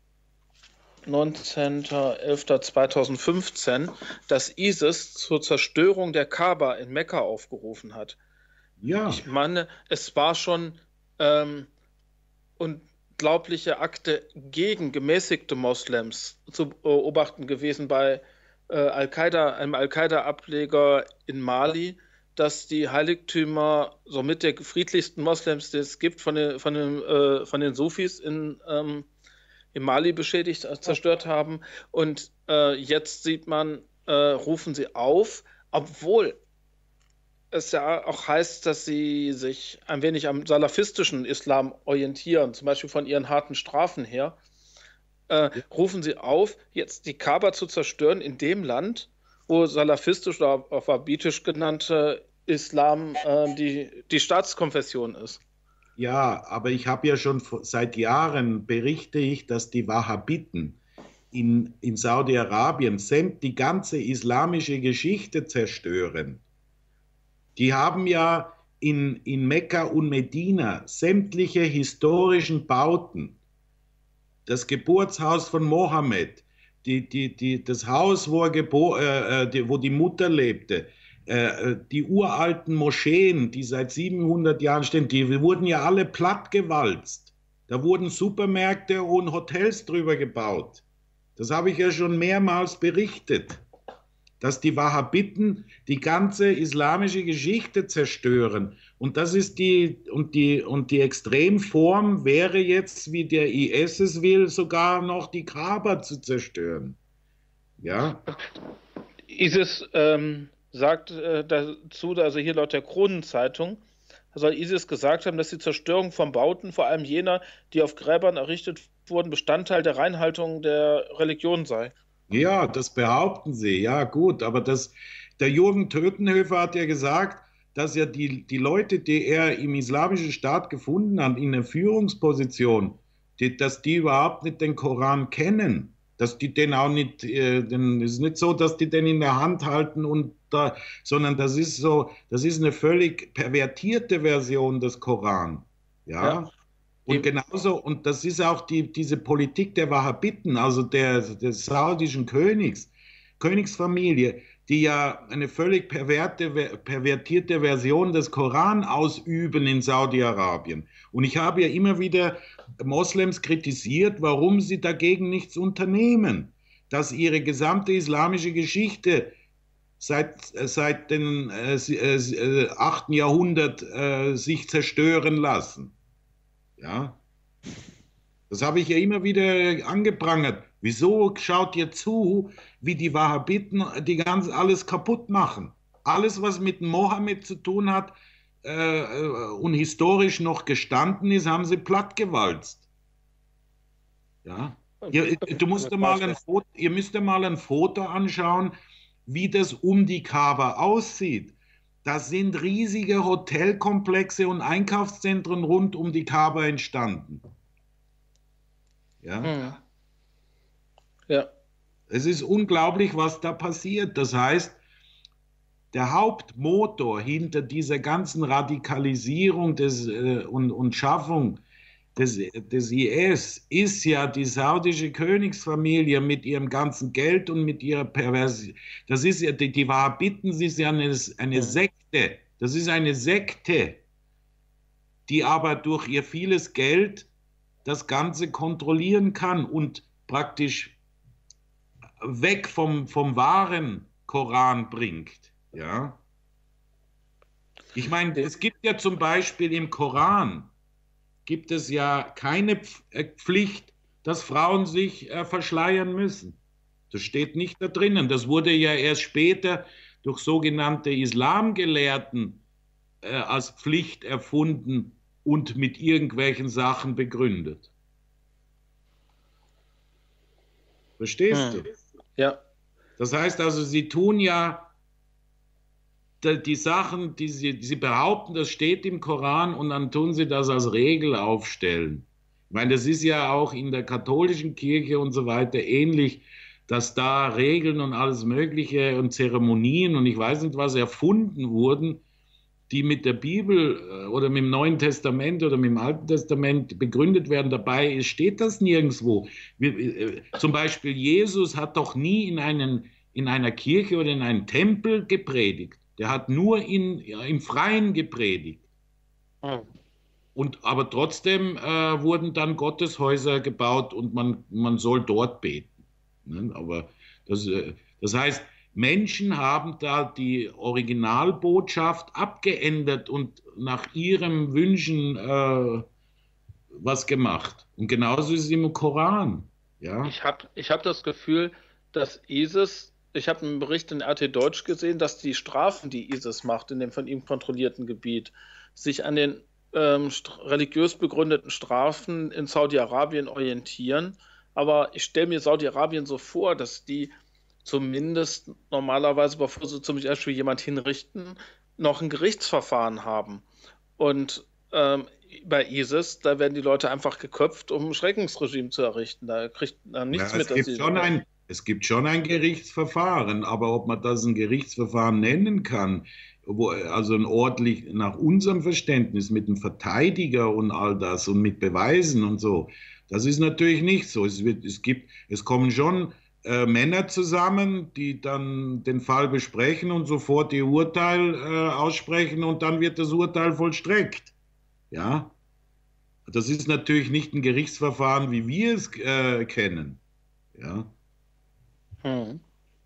neunzehnter elfter zweitausendfünfzehn, dass ISIS zur Zerstörung der Kaaba in Mekka aufgerufen hat. Ja, Ich meine, es war schon ähm, unglaubliche Akte gegen gemäßigte Moslems zu beobachten gewesen bei äh, Al-Qaida, einem Al-Qaida-Ableger in Mali, dass die Heiligtümer somit der friedlichsten Moslems, die es gibt, von den, von den, äh, von den Sufis in, ähm, in Mali beschädigt, äh, zerstört haben. Und äh, jetzt sieht man, äh, rufen sie auf, obwohl es ja auch heißt, dass sie sich ein wenig am salafistischen Islam orientieren, zum Beispiel von ihren harten Strafen her, äh, ja, rufen sie auf, jetzt die Kaaba zu zerstören in dem Land, wo salafistisch oder auch wahhabitisch genannte Islam äh, die, die Staatskonfession ist. ja, aber ich habe ja schon seit Jahren berichte ich, dass die Wahhabiten in, in Saudi-Arabien sämt die ganze islamische Geschichte zerstören. Die haben ja in, in Mekka und Medina sämtliche historischen Bauten, das Geburtshaus von Mohammed, die, die, die, das Haus, wo, er gebo äh, die, wo die Mutter lebte, äh, die uralten Moscheen, die seit siebenhundert Jahren stehen, die wurden ja alle plattgewalzt. Da wurden Supermärkte und Hotels drüber gebaut. Das habe ich ja schon mehrmals berichtet, dass die Wahhabiten die ganze islamische Geschichte zerstören. Und das ist die, und die, und die Extremform wäre jetzt, wie der I S es will, sogar noch die Kaaba zu zerstören. Ja, ISIS ähm, sagt äh, dazu, also hier laut der Kronenzeitung, soll ISIS gesagt haben, dass die Zerstörung von Bauten, vor allem jener, die auf Gräbern errichtet wurden, Bestandteil der Reinhaltung der Religion sei. ja, das behaupten sie. Ja, gut, aber das, der Jürgen Tötenhöfer hat ja gesagt, dass ja die, die Leute, die er im Islamischen Staat gefunden hat, in der Führungsposition, die, dass die überhaupt nicht den Koran kennen. Dass die den auch nicht, äh, den, es ist nicht so, dass die den in der Hand halten und da, sondern das ist so, das ist eine völlig pervertierte Version des Koran. Ja, Ja, und die, genauso, und das ist auch die, diese Politik der Wahhabiten, also der, des saudischen Königs, Königsfamilie, die ja eine völlig perverte, pervertierte Version des Koran ausüben in Saudi-Arabien. Und ich habe ja immer wieder Moslems kritisiert, warum sie dagegen nichts unternehmen, dass ihre gesamte islamische Geschichte seit, seit dem äh, äh, achten Jahrhundert äh, sich zerstören lassen. Ja, das habe ich ja immer wieder angeprangert. Wieso schaut ihr zu, wie die Wahhabiten die ganz alles kaputt machen? Alles, was mit Mohammed zu tun hat äh, und historisch noch gestanden ist, haben sie plattgewalzt. Ja. Ihr, du musst dir mal ein Foto, ihr müsst dir mal ein Foto anschauen, wie das um die Kaaba aussieht. Das sind riesige Hotelkomplexe und Einkaufszentren rund um die Kaaba entstanden. Ja. hm, ja, Es ist unglaublich, was da passiert. Das heißt, der Hauptmotor hinter dieser ganzen Radikalisierung des, äh, und, und Schaffung des, des I S ist ja die saudische Königsfamilie mit ihrem ganzen Geld und mit ihrer Perversion. Das ist ja, die, die Wahhabiten, das ist ja eine, eine Sekte. Das ist eine Sekte, die aber durch ihr vieles Geld das Ganze kontrollieren kann und praktisch weg vom, vom wahren Koran bringt. Ja? Ich meine, es gibt ja zum Beispiel im Koran, gibt es ja keine Pflicht, dass Frauen sich äh, verschleiern müssen. Das steht nicht da drinnen. Das wurde ja erst später durch sogenannte Islamgelehrten äh, als Pflicht erfunden und mit irgendwelchen Sachen begründet. Verstehst Hm. du? Ja. Das heißt also, sie tun ja die Sachen, die sie, die sie behaupten, das steht im Koran, und dann tun sie das als Regel aufstellen. Ich meine, das ist ja auch in der katholischen Kirche und so weiter ähnlich, dass da Regeln und alles Mögliche und Zeremonien und ich weiß nicht was erfunden wurden, die mit der Bibel oder mit dem Neuen Testament oder mit dem Alten Testament begründet werden. Dabei steht das nirgendwo. Zum Beispiel Jesus hat doch nie in, einen, in einer Kirche oder in einem Tempel gepredigt. Der hat nur in, im Freien gepredigt. Hm. Und, aber trotzdem äh, wurden dann Gotteshäuser gebaut und man, man soll dort beten. Ne? Aber das, äh, das heißt, Menschen haben da die Originalbotschaft abgeändert und nach ihren Wünschen äh, was gemacht. Und genauso ist es im Koran. Ja? Ich habe ich hab das Gefühl, dass ISIS, ich habe einen Bericht in R T Deutsch gesehen, dass die Strafen, die ISIS macht in dem von ihm kontrollierten Gebiet, sich an den ähm, religiös begründeten Strafen in Saudi-Arabien orientieren. Aber ich stelle mir Saudi-Arabien so vor, dass die zumindest normalerweise, bevor sie zum Beispiel jemand hinrichten, noch ein Gerichtsverfahren haben. Und ähm, bei ISIS, da werden die Leute einfach geköpft, um ein Schreckensregime zu errichten. Da kriegt man nichts Ja, mit, es dass gibt sie. schon ein, es gibt schon ein Gerichtsverfahren, aber ob man das ein Gerichtsverfahren nennen kann, wo, also ein ordentlich nach unserem Verständnis mit einem Verteidiger und all das und mit Beweisen und so, das ist natürlich nicht so. Es wird, es gibt, es kommen schon äh, Männer zusammen, die dann den Fall besprechen und sofort ihr Urteil äh, aussprechen und dann wird das Urteil vollstreckt. Ja, das ist natürlich nicht ein Gerichtsverfahren, wie wir es äh, kennen. Ja, Hm.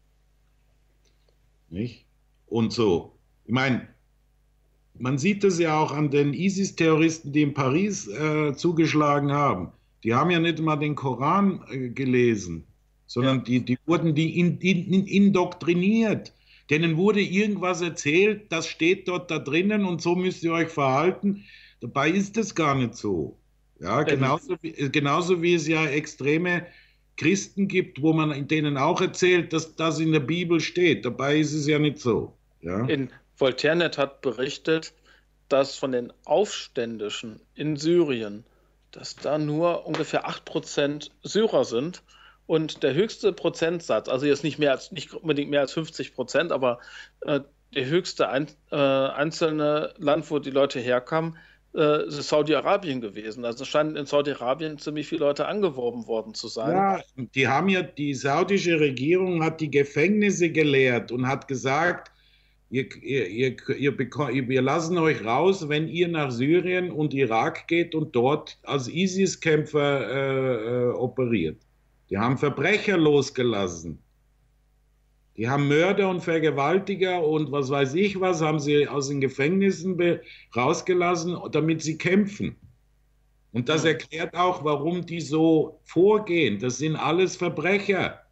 nicht? Und so. Ich meine, man sieht das ja auch an den ISIS-Terroristen, die in Paris äh, zugeschlagen haben. Die haben ja nicht mal den Koran äh, gelesen, sondern Ja. die, die wurden die in, in, indoktriniert. Denen wurde irgendwas erzählt, das steht dort da drinnen und so müsst ihr euch verhalten. Dabei ist es gar nicht so. Ja, In, genauso wie, genauso wie es ja extreme Christen gibt, wo man denen auch erzählt, dass das in der Bibel steht. Dabei ist es ja nicht so. Ja, in Voltairenet hat berichtet, dass von den Aufständischen in Syrien, dass da nur ungefähr acht Prozent Syrer sind. Und der höchste Prozentsatz, also jetzt nicht mehr als, nicht unbedingt mehr als fünfzig Prozent, aber äh, der höchste ein, äh, einzelne Land, wo die Leute herkamen, äh, ist Saudi-Arabien gewesen. Also es scheinen in Saudi-Arabien ziemlich viele Leute angeworben worden zu sein. ja, die haben ja, die saudische Regierung hat die Gefängnisse geleert und hat gesagt, ihr, ihr, ihr, ihr, beko- wir lassen euch raus, wenn ihr nach Syrien und Irak geht und dort als ISIS-Kämpfer äh, äh, operiert. Die haben Verbrecher losgelassen. Die haben Mörder und Vergewaltiger und was weiß ich was, haben sie aus den Gefängnissen be- rausgelassen, damit sie kämpfen. Und das Hm. erklärt auch, warum die so vorgehen. Das sind alles Verbrecher.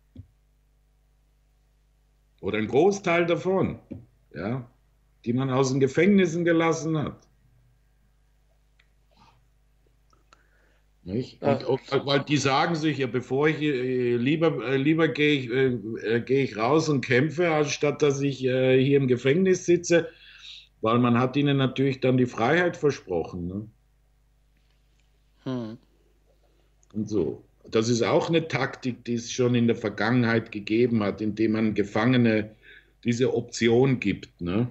Oder ein Großteil davon, ja, die man aus den Gefängnissen gelassen hat. Nicht? Und, Ach, und weil die sagen sich, ja, bevor ich äh, lieber, äh, lieber gehe ich, äh, äh, gehe ich raus und kämpfe, anstatt dass ich äh, hier im Gefängnis sitze, weil man hat ihnen natürlich dann die Freiheit versprochen. Ne? hm. Und so. Das ist auch eine Taktik, die es schon in der Vergangenheit gegeben hat, indem man Gefangene diese Option gibt. Ne?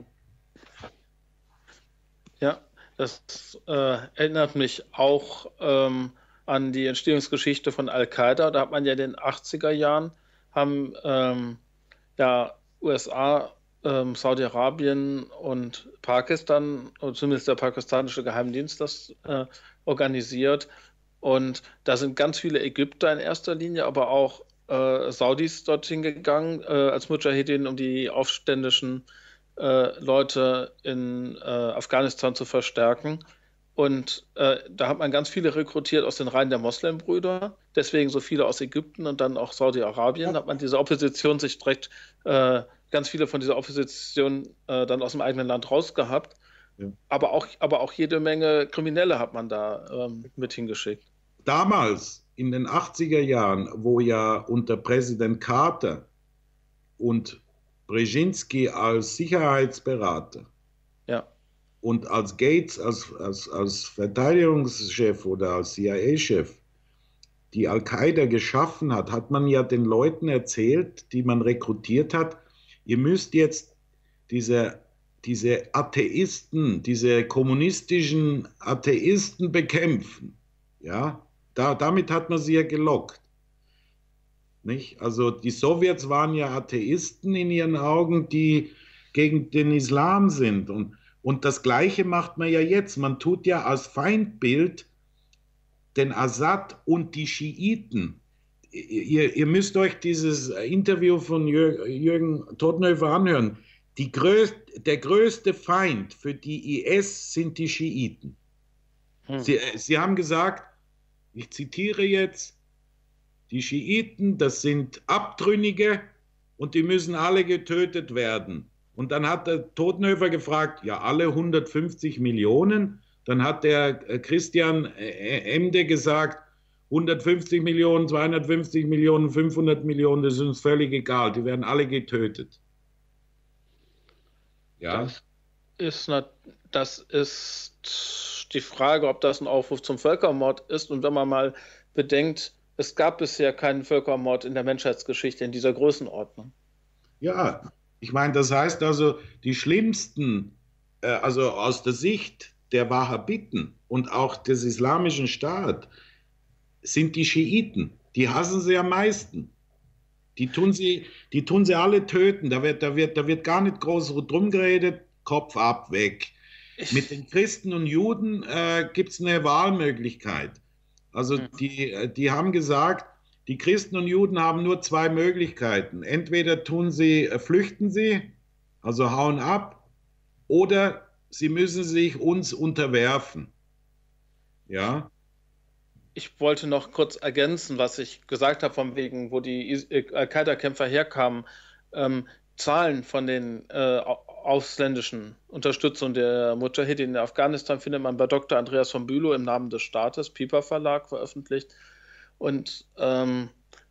Ja, das äh, erinnert mich auch ähm, an die Entstehungsgeschichte von Al-Qaida. Da hat man ja in den achtziger Jahren, haben ähm, ja U S A, ähm, Saudi-Arabien und Pakistan, oder zumindest der pakistanische Geheimdienst, das äh, organisiert. Und da sind ganz viele Ägypter in erster Linie, aber auch äh, Saudis dorthin gegangen, äh, als Mudschahidin, um die aufständischen äh, Leute in äh, Afghanistan zu verstärken. Und äh, da hat man ganz viele rekrutiert aus den Reihen der Moslembrüder, deswegen so viele aus Ägypten und dann auch Saudi-Arabien. Da hat man diese Opposition sich direkt, äh, ganz viele von dieser Opposition äh, dann aus dem eigenen Land rausgehabt. Ja. Aber auch, aber auch jede Menge Kriminelle hat man da ähm, mit hingeschickt. Damals, in den achtziger Jahren, wo ja unter Präsident Carter und Brzezinski als Sicherheitsberater, ja, und als Gates als, als, als Verteidigungschef oder als C I A-Chef die Al-Qaida geschaffen hat, hat man ja den Leuten erzählt, die man rekrutiert hat, ihr müsst jetzt diese, diese Atheisten, diese kommunistischen Atheisten bekämpfen. Ja, da, damit hat man sie ja gelockt. Nicht? Also die Sowjets waren ja Atheisten in ihren Augen, die gegen den Islam sind. Und, und das Gleiche macht man ja jetzt. Man tut ja als Feindbild den Assad und die Schiiten. Ihr, ihr müsst euch dieses Interview von Jür, Jürgen Todtnöfer anhören. Die größ, der größte Feind für die I S sind die Schiiten. Hm. Sie, sie haben gesagt, ich zitiere jetzt, die Schiiten, das sind Abtrünnige und die müssen alle getötet werden. Und dann hat der Todtnöfer gefragt, ja, alle hundertfünfzig Millionen? Dann hat der Christian Emde gesagt, hundertfünfzig Millionen, zweihundertfünfzig Millionen, fünfhundert Millionen, das ist uns völlig egal, die werden alle getötet. Ja. Das ist, das ist die Frage, ob das ein Aufruf zum Völkermord ist. Und wenn man mal bedenkt, es gab bisher keinen Völkermord in der Menschheitsgeschichte in dieser Größenordnung. Ja, ich meine, das heißt also, die schlimmsten, äh, also aus der Sicht der Wahhabiten und auch des islamischen Staates, sind die Schiiten. Die hassen sie am meisten. Die tun sie, die tun sie alle töten. Da wird, da wird, da wird gar nicht groß drum geredet, Kopf ab, weg. Mit den Christen und Juden äh, gibt es eine Wahlmöglichkeit. Also die, die haben gesagt, die Christen und Juden haben nur zwei Möglichkeiten. Entweder tun sie, flüchten sie, also hauen ab, oder sie müssen sich uns unterwerfen. Ja. Ich wollte noch kurz ergänzen, was ich gesagt habe, von wegen, wo die Al-Qaida-Kämpfer herkamen. Ähm, Zahlen von den äh, ausländischen Unterstützern der Mudschahidin in Afghanistan findet man bei Doktor Andreas von Bülow im Namen des Staates, Piper Verlag, veröffentlicht. Und ähm,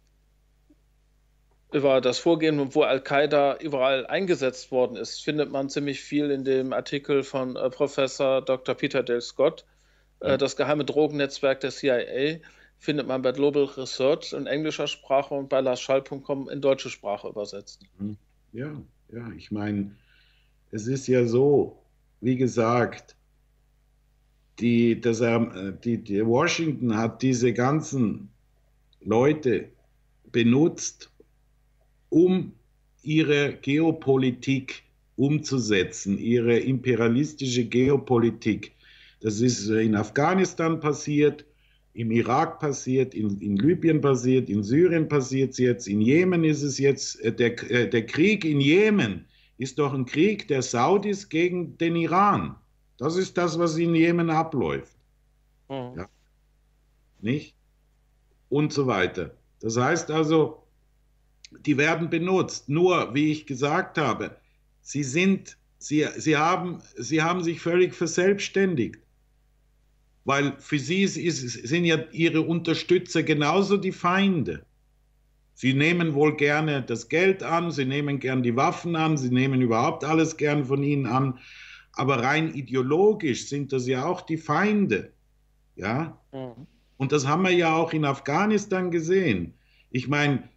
über das Vorgehen, wo Al-Qaida überall eingesetzt worden ist, findet man ziemlich viel in dem Artikel von äh, Professor Doktor Peter Dale Scott. Äh, das geheime Drogennetzwerk der C I A findet man bei Global Research in englischer Sprache und bei laschall punkt com in deutsche Sprache übersetzt. Ja, ja, ich meine, es ist ja so, wie gesagt, die, das, die, die Washington hat diese ganzen Leute benutzt, um ihre Geopolitik umzusetzen, ihre imperialistische Geopolitik. Das ist in Afghanistan passiert, im Irak passiert, in, in Libyen passiert, in Syrien passiert es jetzt, in Jemen ist es jetzt, der, der Krieg in Jemen ist doch ein Krieg der Saudis gegen den Iran. Das ist das, was in Jemen abläuft. Mhm. Ja. Nicht? Und so weiter. Das heißt also, die werden benutzt. Nur, wie ich gesagt habe, sie sind, sie, sie haben, sie haben sich völlig verselbstständigt. Weil für sie ist, sind ja ihre Unterstützer genauso die Feinde. Sie nehmen wohl gerne das Geld an, sie nehmen gern die Waffen an, sie nehmen überhaupt alles gern von ihnen an, aber rein ideologisch sind das ja auch die Feinde. Ja? Mhm. Und das haben wir ja auch in Afghanistan gesehen. Ich meine,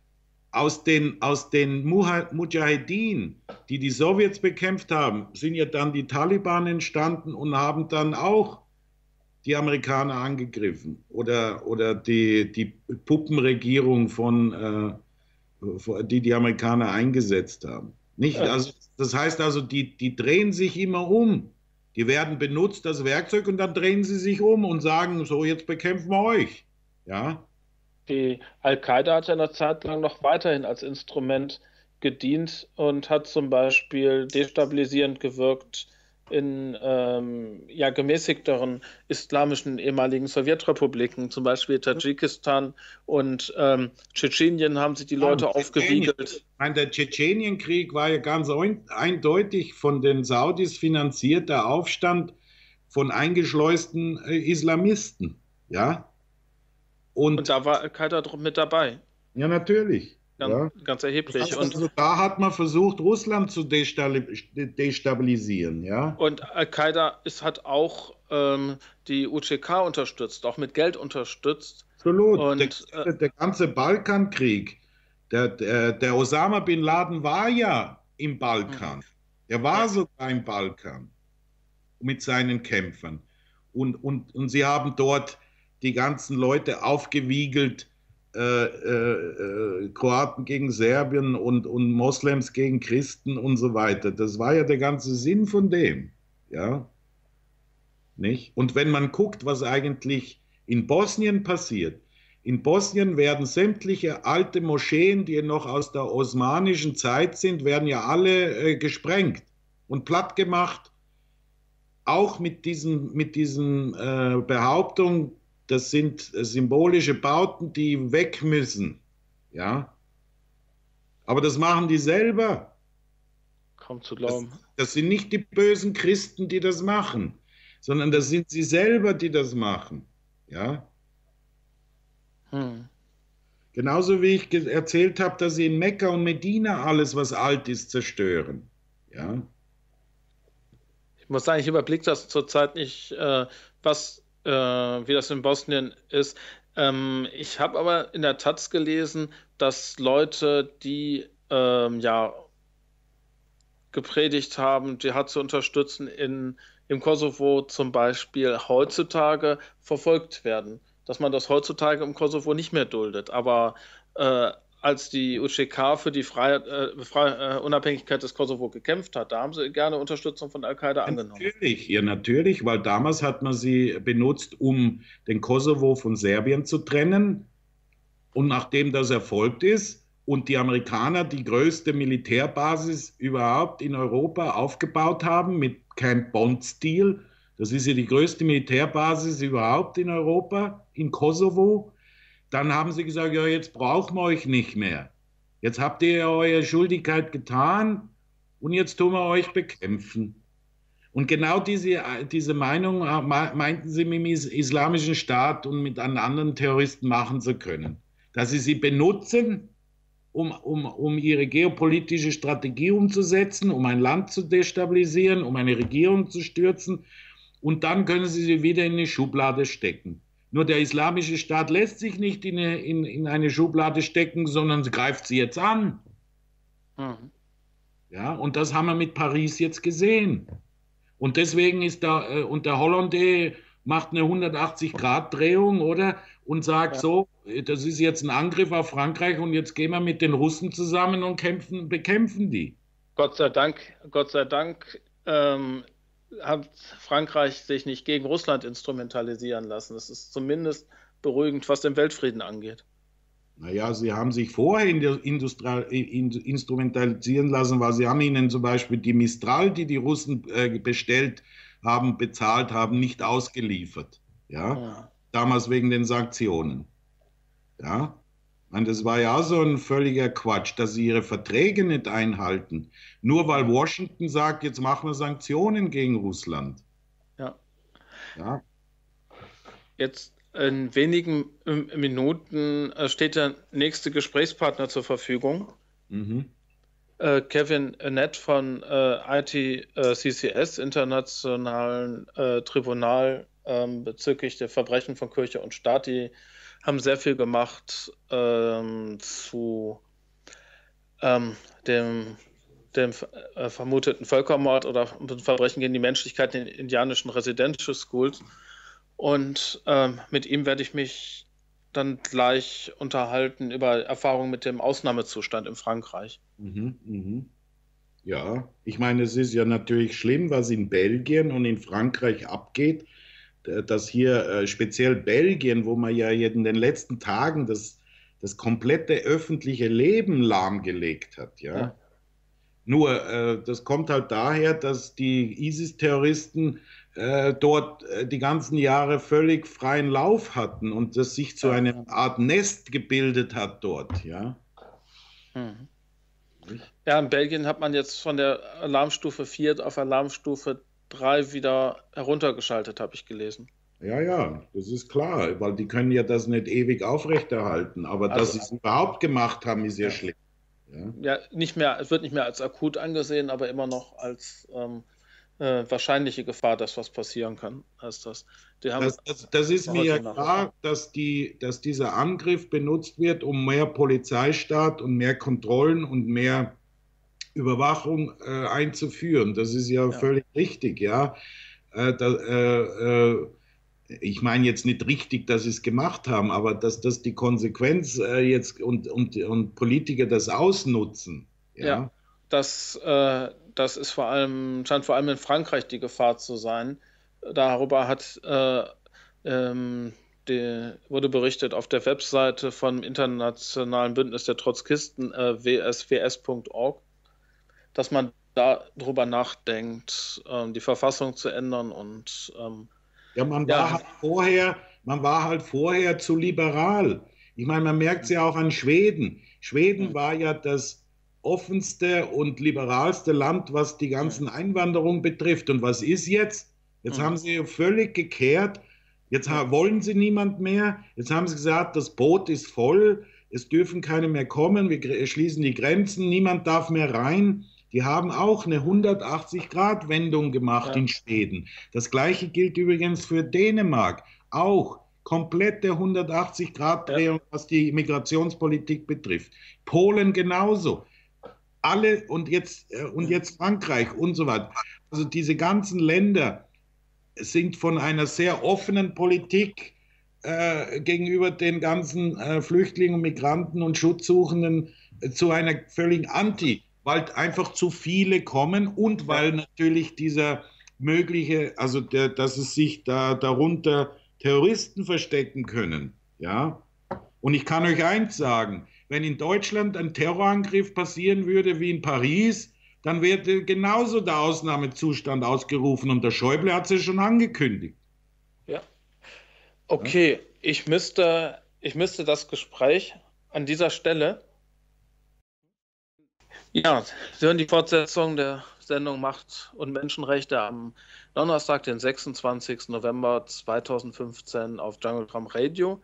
aus den, aus den Mujahedin, die die Sowjets bekämpft haben, sind ja dann die Taliban entstanden und haben dann auch die Amerikaner angegriffen oder, oder die, die Puppenregierung von, äh, die die Amerikaner eingesetzt haben. Nicht? Also, das heißt also, die, die drehen sich immer um. Die werden benutzt als Werkzeug und dann drehen sie sich um und sagen, so, jetzt bekämpfen wir euch. Ja? Die Al-Qaida hat ja eine Zeit lang noch weiterhin als Instrument gedient und hat zum Beispiel destabilisierend gewirkt in ähm, ja, gemäßigteren islamischen ehemaligen Sowjetrepubliken, zum Beispiel Tadschikistan und ähm, Tschetschenien haben sich die Leute Ja, aufgewiegelt. Meine, der Tschetschenienkrieg war ja ganz eindeutig von den Saudis finanzierter Aufstand von eingeschleusten äh, Islamisten. Ja? Und, Und da war Al-Qaida mit dabei, ja, natürlich. ganz, Ja. ganz erheblich. Also, Und, also da hat man versucht, Russland zu destabilisieren. Ja? und Al-Qaida ist, hat auch ähm, die U C K unterstützt, auch mit Geld unterstützt. Absolut. Und Der, äh, der ganze Balkankrieg, der, der, der Osama bin Laden war ja im Balkan. Er war ja, sogar im Balkan mit seinen Kämpfern. Und, und, und sie haben dort die ganzen Leute aufgewiegelt, äh, äh, äh, Kroaten gegen Serbien und, und Moslems gegen Christen und so weiter. Das war ja der ganze Sinn von dem. Ja, nicht? Und wenn man guckt, was eigentlich in Bosnien passiert, in Bosnien werden sämtliche alte Moscheen, die noch aus der osmanischen Zeit sind, werden ja alle äh, gesprengt und platt gemacht. Auch mit diesen, mit diesen äh, Behauptungen, das sind symbolische Bauten, die weg müssen. Ja? Aber das machen die selber. kaum zu Das, glauben. das sind nicht die bösen Christen, die das machen, sondern das sind sie selber, die das machen. Ja? Hm. Genauso wie ich erzählt habe, dass sie in Mekka und Medina alles, was alt ist, zerstören. Ja? Ich muss sagen, ich überblicke das zurzeit nicht, äh, was, äh, wie das in Bosnien ist. Ähm, ich habe aber in der Taz gelesen, dass Leute, die ähm, ja gepredigt haben, Dschihad zu unterstützen, in, im Kosovo zum Beispiel heutzutage verfolgt werden. Dass man das heutzutage im Kosovo nicht mehr duldet. Aber äh, als die U C K für die Freiheit, äh, Frei, äh, Unabhängigkeit des Kosovo gekämpft hat, da haben sie gerne Unterstützung von Al-Qaida angenommen. Natürlich, ja, natürlich, weil damals hat man sie benutzt, um den Kosovo von Serbien zu trennen. Und nachdem das erfolgt ist und die Amerikaner die größte Militärbasis überhaupt in Europa aufgebaut haben mit Camp Bondsteel, das ist ja die größte Militärbasis überhaupt in Europa, in Kosovo, dann haben sie gesagt, ja, jetzt brauchen wir euch nicht mehr. Jetzt habt ihr ja eure Schuldigkeit getan und jetzt tun wir euch bekämpfen. Und genau diese, diese Meinung meinten sie mit dem Islamischen Staat und mit anderen Terroristen machen zu können. Dass sie sie benutzen, um, um, um ihre geopolitische Strategie umzusetzen, um ein Land zu destabilisieren, um eine Regierung zu stürzen. Und dann können sie sie wieder in eine Schublade stecken. Nur der Islamische Staat lässt sich nicht in eine, in, in eine Schublade stecken, sondern greift sie jetzt an. Mhm. Ja, und das haben wir mit Paris jetzt gesehen. Und deswegen ist da, äh, und der Hollande macht eine hundertachtzig-Grad-Drehung, oder? Und sagt ja. So, das ist jetzt ein Angriff auf Frankreich und jetzt gehen wir mit den Russen zusammen und kämpfen, bekämpfen die. Gott sei Dank, Gott sei Dank ähm, hat Frankreich sich nicht gegen Russland instrumentalisieren lassen. Das ist zumindest beruhigend, was den Weltfrieden angeht. Naja, sie haben sich vorher instrumentalisieren lassen, weil sie haben ihnen zum Beispiel die Mistral, die die Russen äh, bestellt haben, bezahlt haben, nicht ausgeliefert. Ja? Ja. Damals wegen den Sanktionen. Ja? Und das war ja auch so ein völliger Quatsch, dass sie ihre Verträge nicht einhalten. Nur weil Washington sagt, jetzt machen wir Sanktionen gegen Russland. Ja. Ja. Jetzt in wenigen Minuten steht der nächste Gesprächspartner zur Verfügung. Mhm. Äh, Kevin Nett von äh, I T C C S, Internationalen äh, Tribunal äh, bezüglich der Verbrechen von Kirche und Staat. Die haben sehr viel gemacht äh, zu ähm, dem, dem äh, vermuteten Völkermord oder Verbrechen gegen die Menschlichkeit in den indianischen Residential Schools. Und ähm, mit ihm werde ich mich dann gleich unterhalten über Erfahrungen mit dem Ausnahmezustand in Frankreich. Mhm, mhm. Ja, ich meine, es ist ja natürlich schlimm, was in Belgien und in Frankreich abgeht, äh, dass hier äh, speziell Belgien, wo man ja in den letzten Tagen das, das komplette öffentliche Leben lahmgelegt hat, Ja, ja. Nur, äh, das kommt halt daher, dass die ISIS-Terroristen äh, dort äh, die ganzen Jahre völlig freien Lauf hatten und das sich zu ja. einer Art Nest gebildet hat dort, ja. Mhm. Nicht? Ja, in Belgien hat man jetzt von der Alarmstufe vier auf Alarmstufe drei wieder heruntergeschaltet, habe ich gelesen. Ja, ja, das ist klar, weil die können ja das nicht ewig aufrechterhalten. Aber dass Also, sie es überhaupt gemacht haben, ist ja ja, schlimm. Ja. ja, nicht mehr, es wird nicht mehr als akut angesehen, aber immer noch als ähm, äh, wahrscheinliche Gefahr, dass was passieren kann, heißt das. Die haben Das, das, das ist mir ja heute Nachrichten. klar, dass, die, dass dieser Angriff benutzt wird, um mehr Polizeistaat und mehr Kontrollen und mehr Überwachung äh, einzuführen. Das ist ja Ja, völlig richtig, ja. Äh, da, äh, äh, ich meine jetzt nicht richtig, dass sie es gemacht haben, aber dass das die Konsequenz äh, jetzt und, und, und Politiker das ausnutzen, ja, ja. das, äh, das ist vor allem, scheint vor allem in Frankreich die Gefahr zu sein. Darüber hat äh, ähm, die, wurde berichtet auf der Webseite vom Internationalen Bündnis der Trotzkisten, äh, w s w s punkt org, dass man da drüber nachdenkt, ähm, die Verfassung zu ändern und ähm, Ja, man war ja, halt vorher, man war halt vorher zu liberal. Ich meine, man merkt es ja auch an Schweden. Schweden hm, war ja das offenste und liberalste Land, was die hm, ganzen Einwanderung betrifft. Und was ist jetzt? Jetzt hm, haben sie völlig gekehrt. Jetzt ja, wollen sie niemand mehr. Jetzt haben sie gesagt, das Boot ist voll. Es dürfen keine mehr kommen. Wir schließen die Grenzen. Niemand darf mehr rein. Die haben auch eine hundertachtzig-Grad-Wendung gemacht ja, in Schweden. Das Gleiche gilt übrigens für Dänemark. Auch komplette ja, hundertachtzig-Grad-Drehung, was die Migrationspolitik betrifft. Polen genauso. Alle und jetzt, äh, und hm, jetzt Frankreich und so weiter. Also diese ganzen Länder sind von einer sehr offenen Politik äh, gegenüber den ganzen äh, Flüchtlingen, Migranten und Schutzsuchenden äh, zu einer völligen Anti, weil einfach zu viele kommen und ja, weil natürlich dieser mögliche, also der, dass es sich da darunter Terroristen verstecken können. Ja, und ich kann euch eins sagen, wenn in Deutschland ein Terrorangriff passieren würde wie in Paris, dann wäre genauso der Ausnahmezustand ausgerufen und der Schäuble hat es ja schon angekündigt. ja. Ja? Okay, ich müsste, ich müsste das Gespräch an dieser Stelle, ja, Sie hören die Fortsetzung der Sendung Macht und Menschenrechte am Donnerstag, den sechsundzwanzigsten November zweitausendfünfzehn auf Jungle Drum Radio.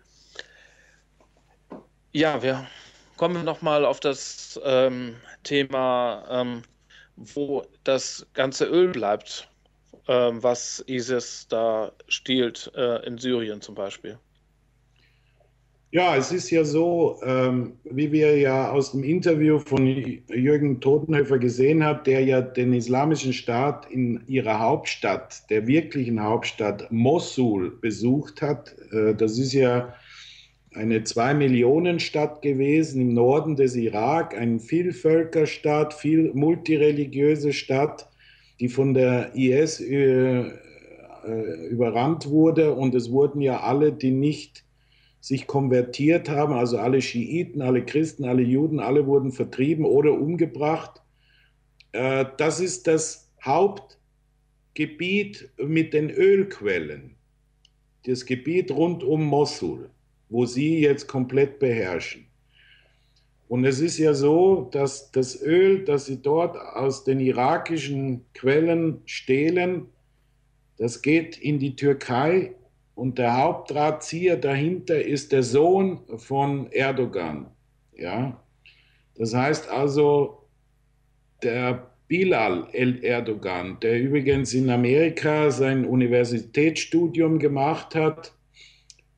Ja, wir kommen nochmal auf das ähm, Thema, ähm, wo das ganze Öl bleibt, ähm, was ISIS da stiehlt, äh, in Syrien zum Beispiel. Ja, es ist ja so, ähm, wie wir ja aus dem Interview von Jürgen Totenhöfer gesehen haben, der ja den Islamischen Staat in ihrer Hauptstadt, der wirklichen Hauptstadt Mossul, besucht hat. Äh, das ist ja eine Zwei-Millionen-Stadt gewesen im Norden des Irak, eine Vielvölkerstadt, viel multireligiöse Stadt, die von der I S äh, äh, überrannt wurde. Und es wurden ja alle, die nicht sich konvertiert haben, also alle Schiiten, alle Christen, alle Juden, alle wurden vertrieben oder umgebracht. Äh, das ist das Hauptgebiet mit den Ölquellen, das Gebiet rund um Mossul, wo sie jetzt komplett beherrschen. Und es ist ja so, dass das Öl, das sie dort aus den irakischen Quellen stehlen, das geht in die Türkei und der Hauptdrahtzieher dahinter ist der Sohn von Erdogan. Ja? Das heißt also, der Bilal El Erdogan, der übrigens in Amerika sein Universitätsstudium gemacht hat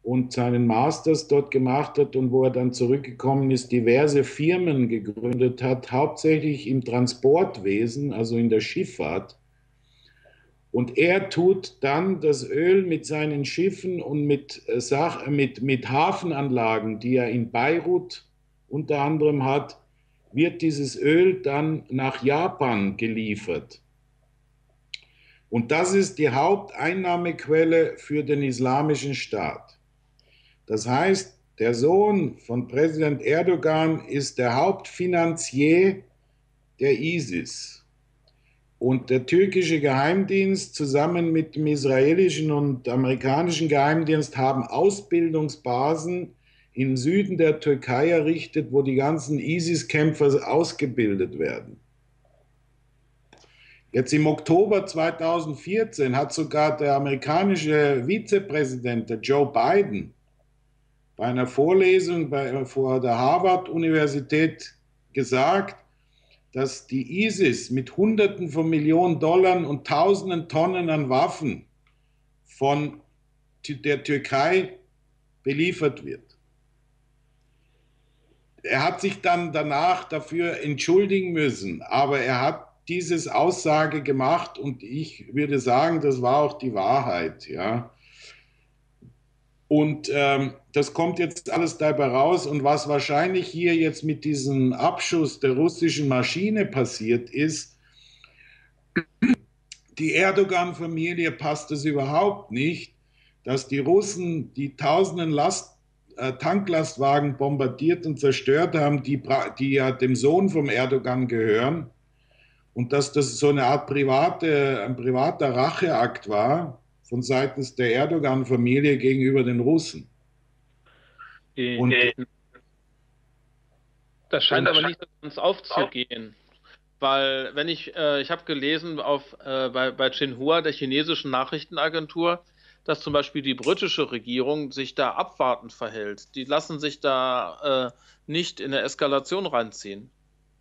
und seinen Masters dort gemacht hat und wo er dann zurückgekommen ist, diverse Firmen gegründet hat, hauptsächlich im Transportwesen, also in der Schifffahrt. Und er tut dann das Öl mit seinen Schiffen und mit, äh, mit, mit Hafenanlagen, die er in Beirut unter anderem hat, wird dieses Öl dann nach Japan geliefert. Und das ist die Haupteinnahmequelle für den Islamischen Staat. Das heißt, der Sohn von Präsident Erdogan ist der Hauptfinanzier der ISIS. Und der türkische Geheimdienst zusammen mit dem israelischen und amerikanischen Geheimdienst haben Ausbildungsbasen im Süden der Türkei errichtet, wo die ganzen ISIS-Kämpfer ausgebildet werden. Jetzt im Oktober zweitausendvierzehn hat sogar der amerikanische Vizepräsident, der Joe Biden, bei einer Vorlesung bei, vor der Harvard-Universität gesagt, dass die ISIS mit Hunderten von Millionen Dollar und Tausenden Tonnen an Waffen von der Türkei beliefert wird. Er hat sich dann danach dafür entschuldigen müssen, aber er hat diese Aussage gemacht und ich würde sagen, das war auch die Wahrheit, ja. Und ähm, das kommt jetzt alles dabei raus. Und was wahrscheinlich hier jetzt mit diesem Abschuss der russischen Maschine passiert ist, die Erdogan-Familie passt es überhaupt nicht, dass die Russen die tausenden Last, äh, Tanklastwagen bombardiert und zerstört haben, die, die ja dem Sohn vom Erdogan gehören. Und dass das so eine Art private, ein privater Racheakt war von seitens der Erdogan-Familie gegenüber den Russen. Und das scheint aber nicht ganz aufzugehen, weil wenn ich, äh, ich habe gelesen auf, äh, bei, bei Xinhua, der chinesischen Nachrichtenagentur, dass zum Beispiel die britische Regierung sich da abwartend verhält. Die lassen sich da äh, nicht in eine Eskalation reinziehen,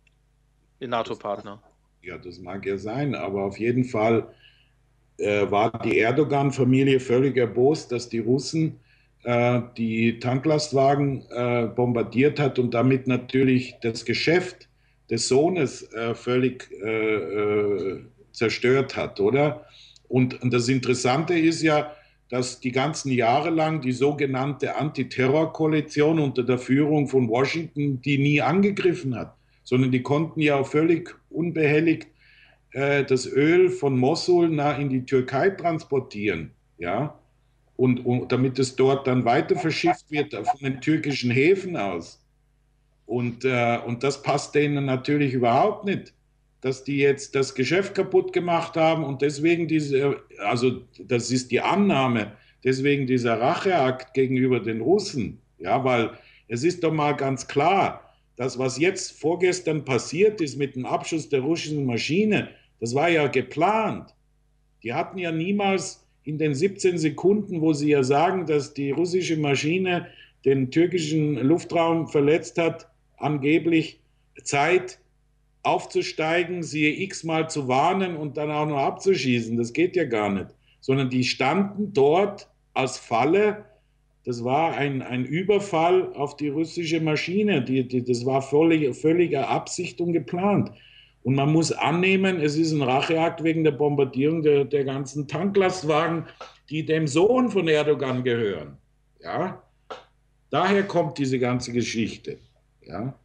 die NATO-Partner. Ja, das mag ja sein, aber auf jeden Fall äh, war die Erdogan-Familie völlig erbost, dass die Russen äh, die Tanklastwagen äh, bombardiert hat und damit natürlich das Geschäft des Sohnes äh, völlig äh, äh, zerstört hat, oder? Und, und das Interessante ist ja, dass die ganzen Jahre lang die sogenannte Antiterror-Koalition unter der Führung von Washington die nie angegriffen hat, sondern die konnten ja auch völlig unbehelligt äh, das Öl von Mossul nach in die Türkei transportieren, ja, und, und damit es dort dann weiter verschifft wird von den türkischen Häfen aus. Und, äh, und das passt denen natürlich überhaupt nicht, dass die jetzt das Geschäft kaputt gemacht haben und deswegen diese, also das ist die Annahme, deswegen dieser Racheakt gegenüber den Russen, ja, weil es ist doch mal ganz klar, das, was jetzt vorgestern passiert ist mit dem Abschuss der russischen Maschine, das war ja geplant. Die hatten ja niemals in den siebzehn Sekunden, wo sie ja sagen, dass die russische Maschine den türkischen Luftraum verletzt hat, angeblich Zeit aufzusteigen, sie x-mal zu warnen und dann auch noch abzuschießen. Das geht ja gar nicht. Sondern die standen dort als Falle. Das war ein, ein Überfall auf die russische Maschine. Die, die, das war völlig, völlige Absicht und geplant. Und man muss annehmen, es ist ein Racheakt wegen der Bombardierung der, der ganzen Tanklastwagen, die dem Sohn von Erdogan gehören. Ja? Daher kommt diese ganze Geschichte. Ja?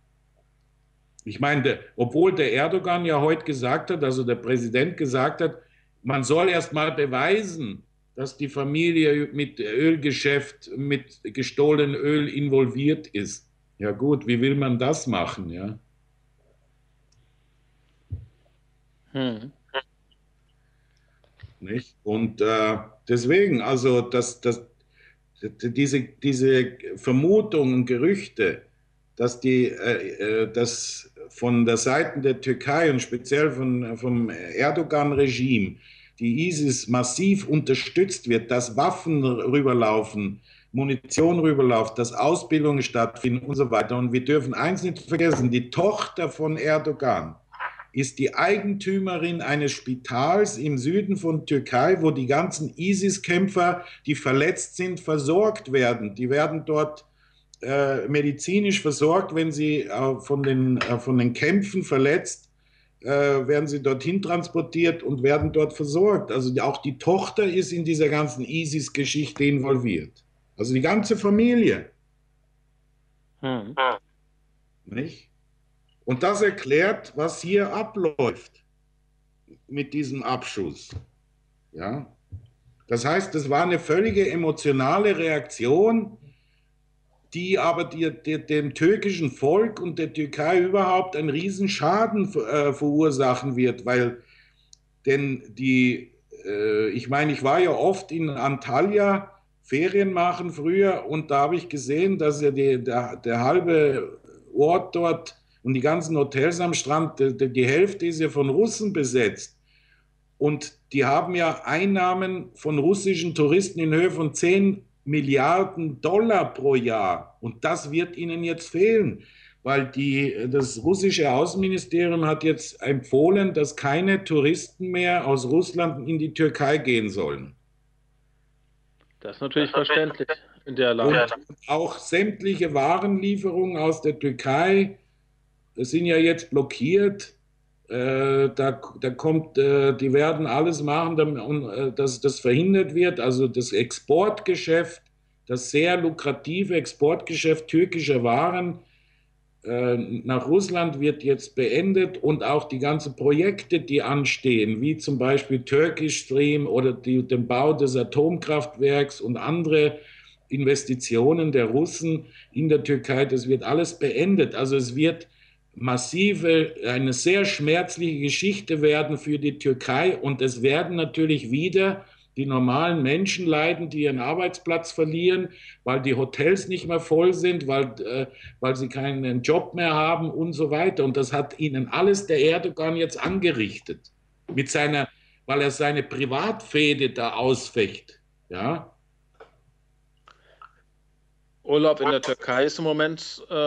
Ich meine, der, obwohl der Erdogan ja heute gesagt hat, also der Präsident gesagt hat, man soll erst mal beweisen, dass die Familie mit Ölgeschäft, mit gestohlenem Öl involviert ist. Ja gut, wie will man das machen, ja? Hm. Nicht? Und äh, deswegen, also das, das, diese, diese Vermutungen und Gerüchte, dass die, äh, dass von der Seite der Türkei und speziell von, vom Erdogan-Regime die ISIS massiv unterstützt wird, dass Waffen rüberlaufen, Munition rüberläuft, dass Ausbildungen stattfinden und so weiter. Und wir dürfen eins nicht vergessen, die Tochter von Erdogan ist die Eigentümerin eines Spitals im Süden von Türkei, wo die ganzen ISIS-Kämpfer, die verletzt sind, versorgt werden. Die werden dort äh, medizinisch versorgt, wenn sie äh, von, den, äh, von den Kämpfen verletzt, äh, werden sie dorthin transportiert und werden dort versorgt. Also auch die Tochter ist in dieser ganzen ISIS-Geschichte involviert. Also die ganze Familie. Hm. Nicht? Und das erklärt, was hier abläuft mit diesem Abschuss. Ja? Das heißt, das war eine völlige emotionale Reaktion, die aber die, die, dem türkischen Volk und der Türkei überhaupt einen Riesenschaden äh, verursachen wird, weil denn die, äh, ich meine, ich war ja oft in Antalya Ferien machen früher und da habe ich gesehen, dass ja die, der, der halbe Ort dort und die ganzen Hotels am Strand, die, die Hälfte ist ja von Russen besetzt. Und die haben ja Einnahmen von russischen Touristen in Höhe von zehn Milliarden Dollar pro Jahr. Und das wird ihnen jetzt fehlen, weil die, das russische Außenministerium hat jetzt empfohlen, dass keine Touristen mehr aus Russland in die Türkei gehen sollen. Das ist natürlich verständlich in der Lage. Und auch sämtliche Warenlieferungen aus der Türkei sind ja jetzt blockiert. Äh, da, da kommt, äh, die werden alles machen, damit, äh, dass das verhindert wird. Also das Exportgeschäft, das sehr lukrative Exportgeschäft türkischer Waren äh, nach Russland wird jetzt beendet und auch die ganzen Projekte, die anstehen, wie zum Beispiel Turkish Stream oder die, den Bau des Atomkraftwerks und andere Investitionen der Russen in der Türkei, das wird alles beendet. Also es wird massive, eine sehr schmerzliche Geschichte werden für die Türkei und es werden natürlich wieder die normalen Menschen leiden, die ihren Arbeitsplatz verlieren, weil die Hotels nicht mehr voll sind, weil, äh, weil sie keinen Job mehr haben und so weiter. Und das hat ihnen alles der Erdogan jetzt angerichtet, mit seiner, weil er seine Privatfehde da ausfecht. Ja? Urlaub in der Türkei ist im Moment, äh,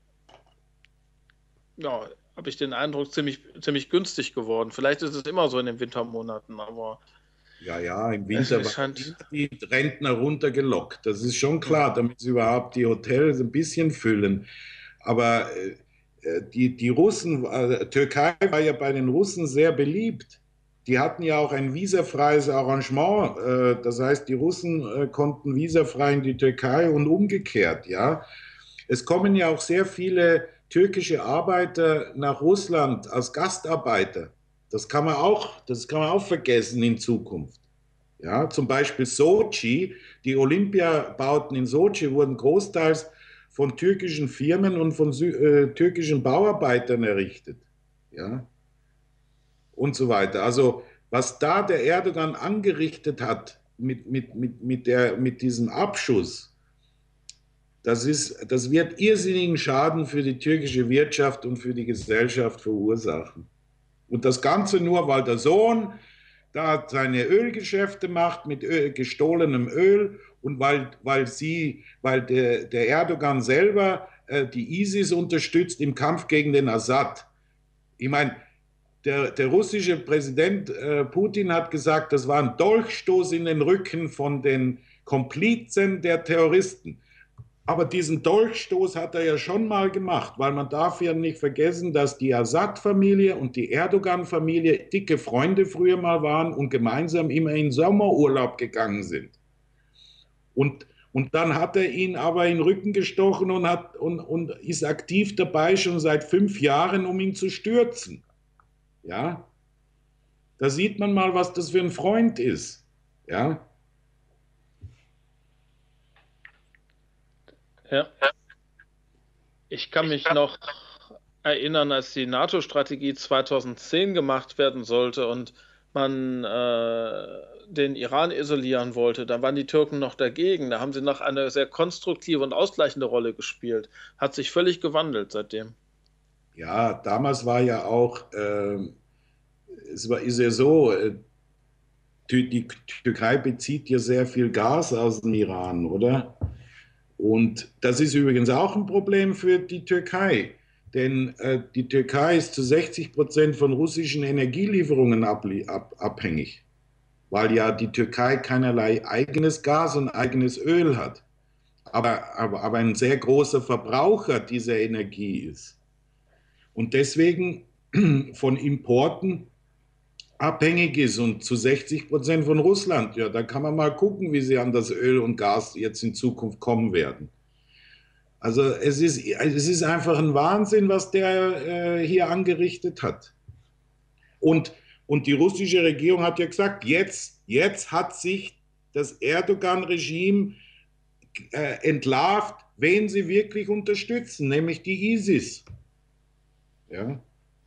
ja, habe ich den Eindruck, ziemlich, ziemlich günstig geworden. Vielleicht ist es immer so in den Wintermonaten, aber ja, ja, im Winter werden die Rentner runtergelockt. Das ist schon klar, damit sie überhaupt die Hotels ein bisschen füllen. Aber äh, die, die Russen, äh, Türkei war ja bei den Russen sehr beliebt. Die hatten ja auch ein visafreies Arrangement. Äh, das heißt, die Russen äh, konnten visafrei in die Türkei und umgekehrt. Ja, es kommen ja auch sehr viele türkische Arbeiter nach Russland als Gastarbeiter. Das kann man auch, das kann man auch vergessen in Zukunft. Ja, zum Beispiel Sochi, die Olympiabauten in Sochi wurden großteils von türkischen Firmen und von äh, türkischen Bauarbeitern errichtet. Ja, und so weiter. Also was da der Erdogan angerichtet hat mit, mit, mit, mit, der, mit diesem Abschuss, das, ist, das wird irrsinnigen Schaden für die türkische Wirtschaft und für die Gesellschaft verursachen. Und das Ganze nur, weil der Sohn da seine Ölgeschäfte macht mit Öl, gestohlenem Öl und weil, weil, sie, weil der, der Erdogan selber äh, die ISIS unterstützt im Kampf gegen den Assad. Ich meine, der, der russische Präsident äh, Putin hat gesagt, das war ein Dolchstoß in den Rücken von den Komplizen der Terroristen. Aber diesen Dolchstoß hat er ja schon mal gemacht, weil man darf ja nicht vergessen, dass die Assad-Familie und die Erdogan-Familie dicke Freunde früher mal waren und gemeinsam immer in Sommerurlaub gegangen sind. Und, und dann hat er ihn aber in den Rücken gestochen und, hat, und, und ist aktiv dabei, schon seit fünf Jahren, um ihn zu stürzen. Ja? Da sieht man mal, was das für ein Freund ist. Ja? Ja. Ich kann mich noch erinnern, als die NATO-Strategie zweitausendzehn gemacht werden sollte und man äh, den Iran isolieren wollte, da waren die Türken noch dagegen. Da haben sie noch eine sehr konstruktive und ausgleichende Rolle gespielt. Hat sich völlig gewandelt seitdem. Ja, damals war ja auch, äh, es war, ist ja so, äh, die Türkei bezieht ja sehr viel Gas aus dem Iran, oder? Und das ist übrigens auch ein Problem für die Türkei. denn äh, die Türkei ist zu sechzig Prozent von russischen Energielieferungen ab, ab, abhängig, weil ja die Türkei keinerlei eigenes Gas und eigenes Öl hat, aber, aber, aber ein sehr großer Verbraucher dieser Energie ist und deswegen von Importen abhängig ist und zu sechzig Prozent von Russland. Ja, da kann man mal gucken, wie sie an das Öl und Gas jetzt in Zukunft kommen werden. Also es ist, es ist einfach ein Wahnsinn, was der äh, hier angerichtet hat. Und, und die russische Regierung hat ja gesagt, jetzt, jetzt hat sich das Erdogan-Regime äh, entlarvt, wen sie wirklich unterstützen, nämlich die ISIS. Ja.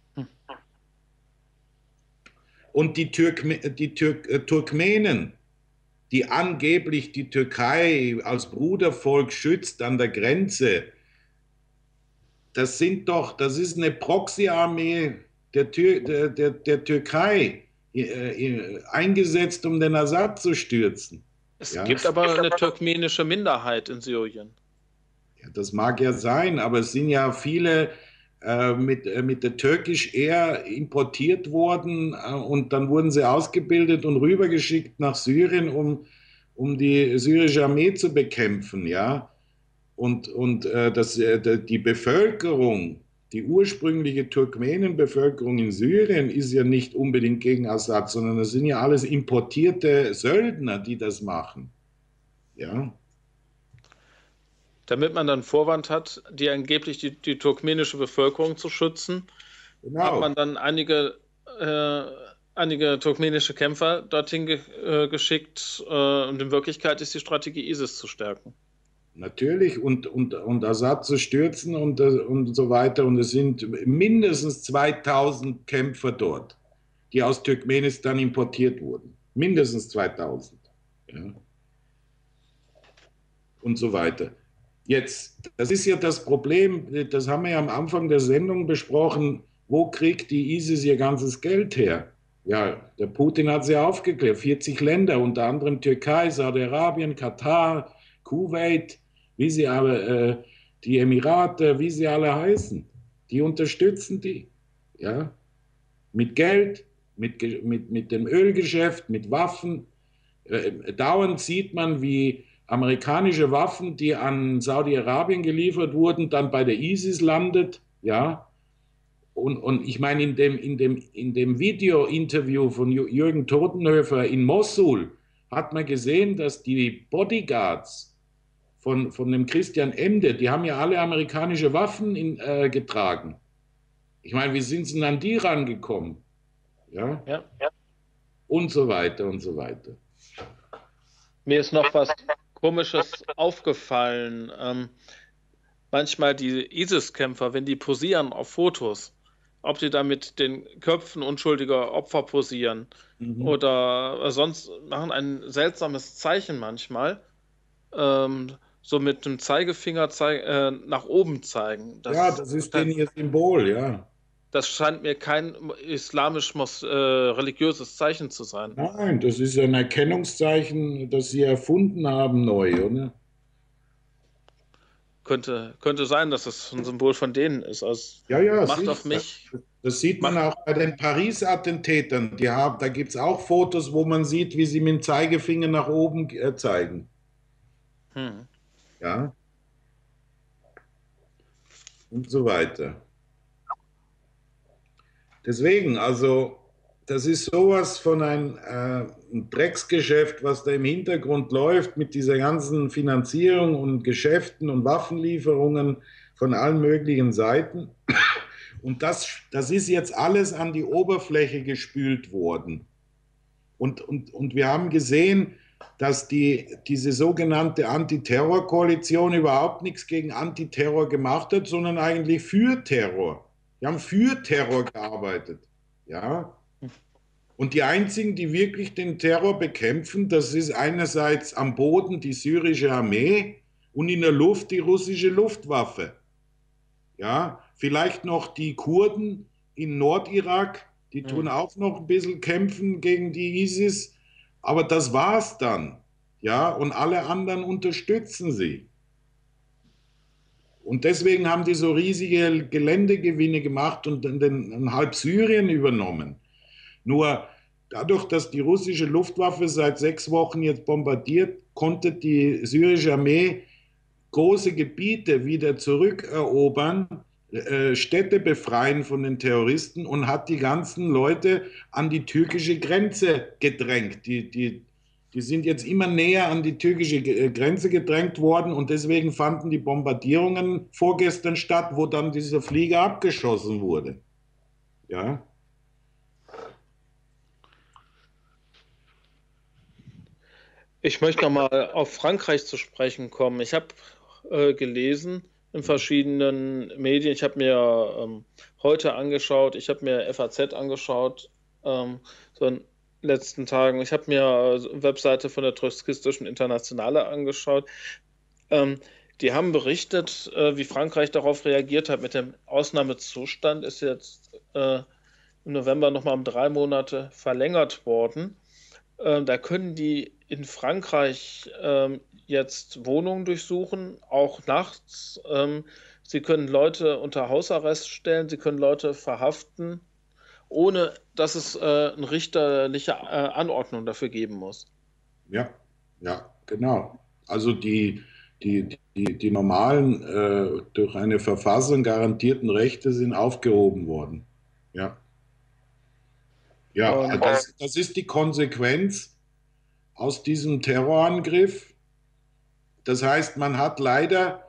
Und die, Türkme die Türk äh, Turkmenen, die angeblich die Türkei als Brudervolk schützt an der Grenze, das sind doch, das ist eine Proxy-Armee der, Tür, der, der, der Türkei, äh, eingesetzt, um den Assad zu stürzen. Es ja? gibt aber eine turkmenische Minderheit in Syrien. Ja, das mag ja sein, aber es sind ja viele äh, mit, äh, mit der Türkisch Air importiert worden äh, und dann wurden sie ausgebildet und rübergeschickt nach Syrien, um, um die syrische Armee zu bekämpfen, ja. Und, und äh, das, äh, die Bevölkerung, die ursprüngliche Turkmenenbevölkerung in Syrien ist ja nicht unbedingt gegen Assad, sondern das sind ja alles importierte Söldner, die das machen. Ja. Damit man dann Vorwand hat, die angeblich die, die turkmenische Bevölkerung zu schützen, Genau. hat man dann einige, äh, einige turkmenische Kämpfer dorthin ge äh, geschickt äh, und in Wirklichkeit ist die Strategie, ISIS zu stärken. Natürlich, und, und, und Assad zu stürzen und, und so weiter. Und es sind mindestens zweitausend Kämpfer dort, die aus Turkmenistan importiert wurden. Mindestens zweitausend. Ja. Und so weiter. Jetzt, das ist ja das Problem, das haben wir ja am Anfang der Sendung besprochen, wo kriegt die ISIS ihr ganzes Geld her? Ja, der Putin hat sie aufgeklärt, vierzig Länder, unter anderem Türkei, Saudi-Arabien, Katar, Kuwait, wie sie aber, äh, die Emirate, wie sie alle heißen, die unterstützen die, ja, mit Geld, mit, mit, mit dem Ölgeschäft, mit Waffen. Äh, dauernd sieht man, wie amerikanische Waffen, die an Saudi-Arabien geliefert wurden, dann bei der ISIS landet, ja. Und, und ich meine, in dem, in dem, in dem Video-Interview von Jürgen Totenhöfer in Mossul hat man gesehen, dass die Bodyguards von, von dem Christian Emde, die haben ja alle amerikanische Waffen in, äh, getragen. Ich meine, wie sind sie an die rangekommen? Ja? Ja, ja. Und so weiter und so weiter. Mir ist noch was Komisches aufgefallen. Ähm, manchmal die ISIS-Kämpfer, wenn die posieren auf Fotos, ob die da mit den Köpfen unschuldiger Opfer posieren mhm. oder sonst machen ein seltsames Zeichen manchmal, ähm, so mit dem Zeigefinger zeig, äh, nach oben zeigen. Das, ja, das ist denen ihr Symbol, ja. Das scheint mir kein islamisch-religiöses äh, Zeichen zu sein. Nein, das ist ein Erkennungszeichen, das sie erfunden haben neu, oder? Könnte, könnte sein, dass es ein Symbol von denen ist. Also ja, ja, macht auf mich. Das, das sieht man auch bei den Paris-Attentätern. Die haben, da gibt es auch Fotos, wo man sieht, wie sie mit dem Zeigefinger nach oben äh, zeigen. Hm. Ja. Und so weiter. Deswegen, also, das ist sowas von ein, äh, ein Drecksgeschäft, was da im Hintergrund läuft mit dieser ganzen Finanzierung und Geschäften und Waffenlieferungen von allen möglichen Seiten. Und das, das ist jetzt alles an die Oberfläche gespült worden. Und, und, und wir haben gesehen, dass die, diese sogenannte Antiterror-Koalition überhaupt nichts gegen Antiterror gemacht hat, sondern eigentlich für Terror. Die haben für Terror gearbeitet. Ja? Und die einzigen, die wirklich den Terror bekämpfen, das ist einerseits am Boden die syrische Armee und in der Luft die russische Luftwaffe. Ja? Vielleicht noch die Kurden in Nordirak, die tun auch noch ein bisschen kämpfen gegen die ISIS, aber das war's dann. Ja? Und alle anderen unterstützen sie. Und deswegen haben die so riesige Geländegewinne gemacht und dann den, halb Syrien übernommen. Nur dadurch, dass die russische Luftwaffe seit sechs Wochen jetzt bombardiert, konnte die syrische Armee große Gebiete wieder zurückerobern, äh, Städte befreien von den Terroristen und hat die ganzen Leute an die türkische Grenze gedrängt. Die, die, die sind jetzt immer näher an die türkische Grenze gedrängt worden und deswegen fanden die Bombardierungen vorgestern statt, wo dann dieser Flieger abgeschossen wurde. Ja. Ich möchte noch mal auf Frankreich zu sprechen kommen. Ich habe äh, gelesen in verschiedenen Medien. Ich habe mir ähm, heute angeschaut, ich habe mir F A Z angeschaut, ähm, so in den letzten Tagen. Ich habe mir eine Webseite von der Trotzkistischen Internationale angeschaut. Ähm, die haben berichtet, äh, wie Frankreich darauf reagiert hat. Mit dem Ausnahmezustand ist jetzt äh, im November nochmal um drei Monate verlängert worden. Äh, da können die in Frankreich ähm, jetzt Wohnungen durchsuchen, auch nachts. Ähm, sie können Leute unter Hausarrest stellen, sie können Leute verhaften, ohne dass es äh, eine richterliche äh, Anordnung dafür geben muss. Ja, ja, genau. Also die, die, die, die normalen, äh, durch eine Verfassung garantierten Rechte sind aufgehoben worden. Ja, ja, Und das, das ist die Konsequenz aus diesem Terrorangriff. Das heißt, man hat leider,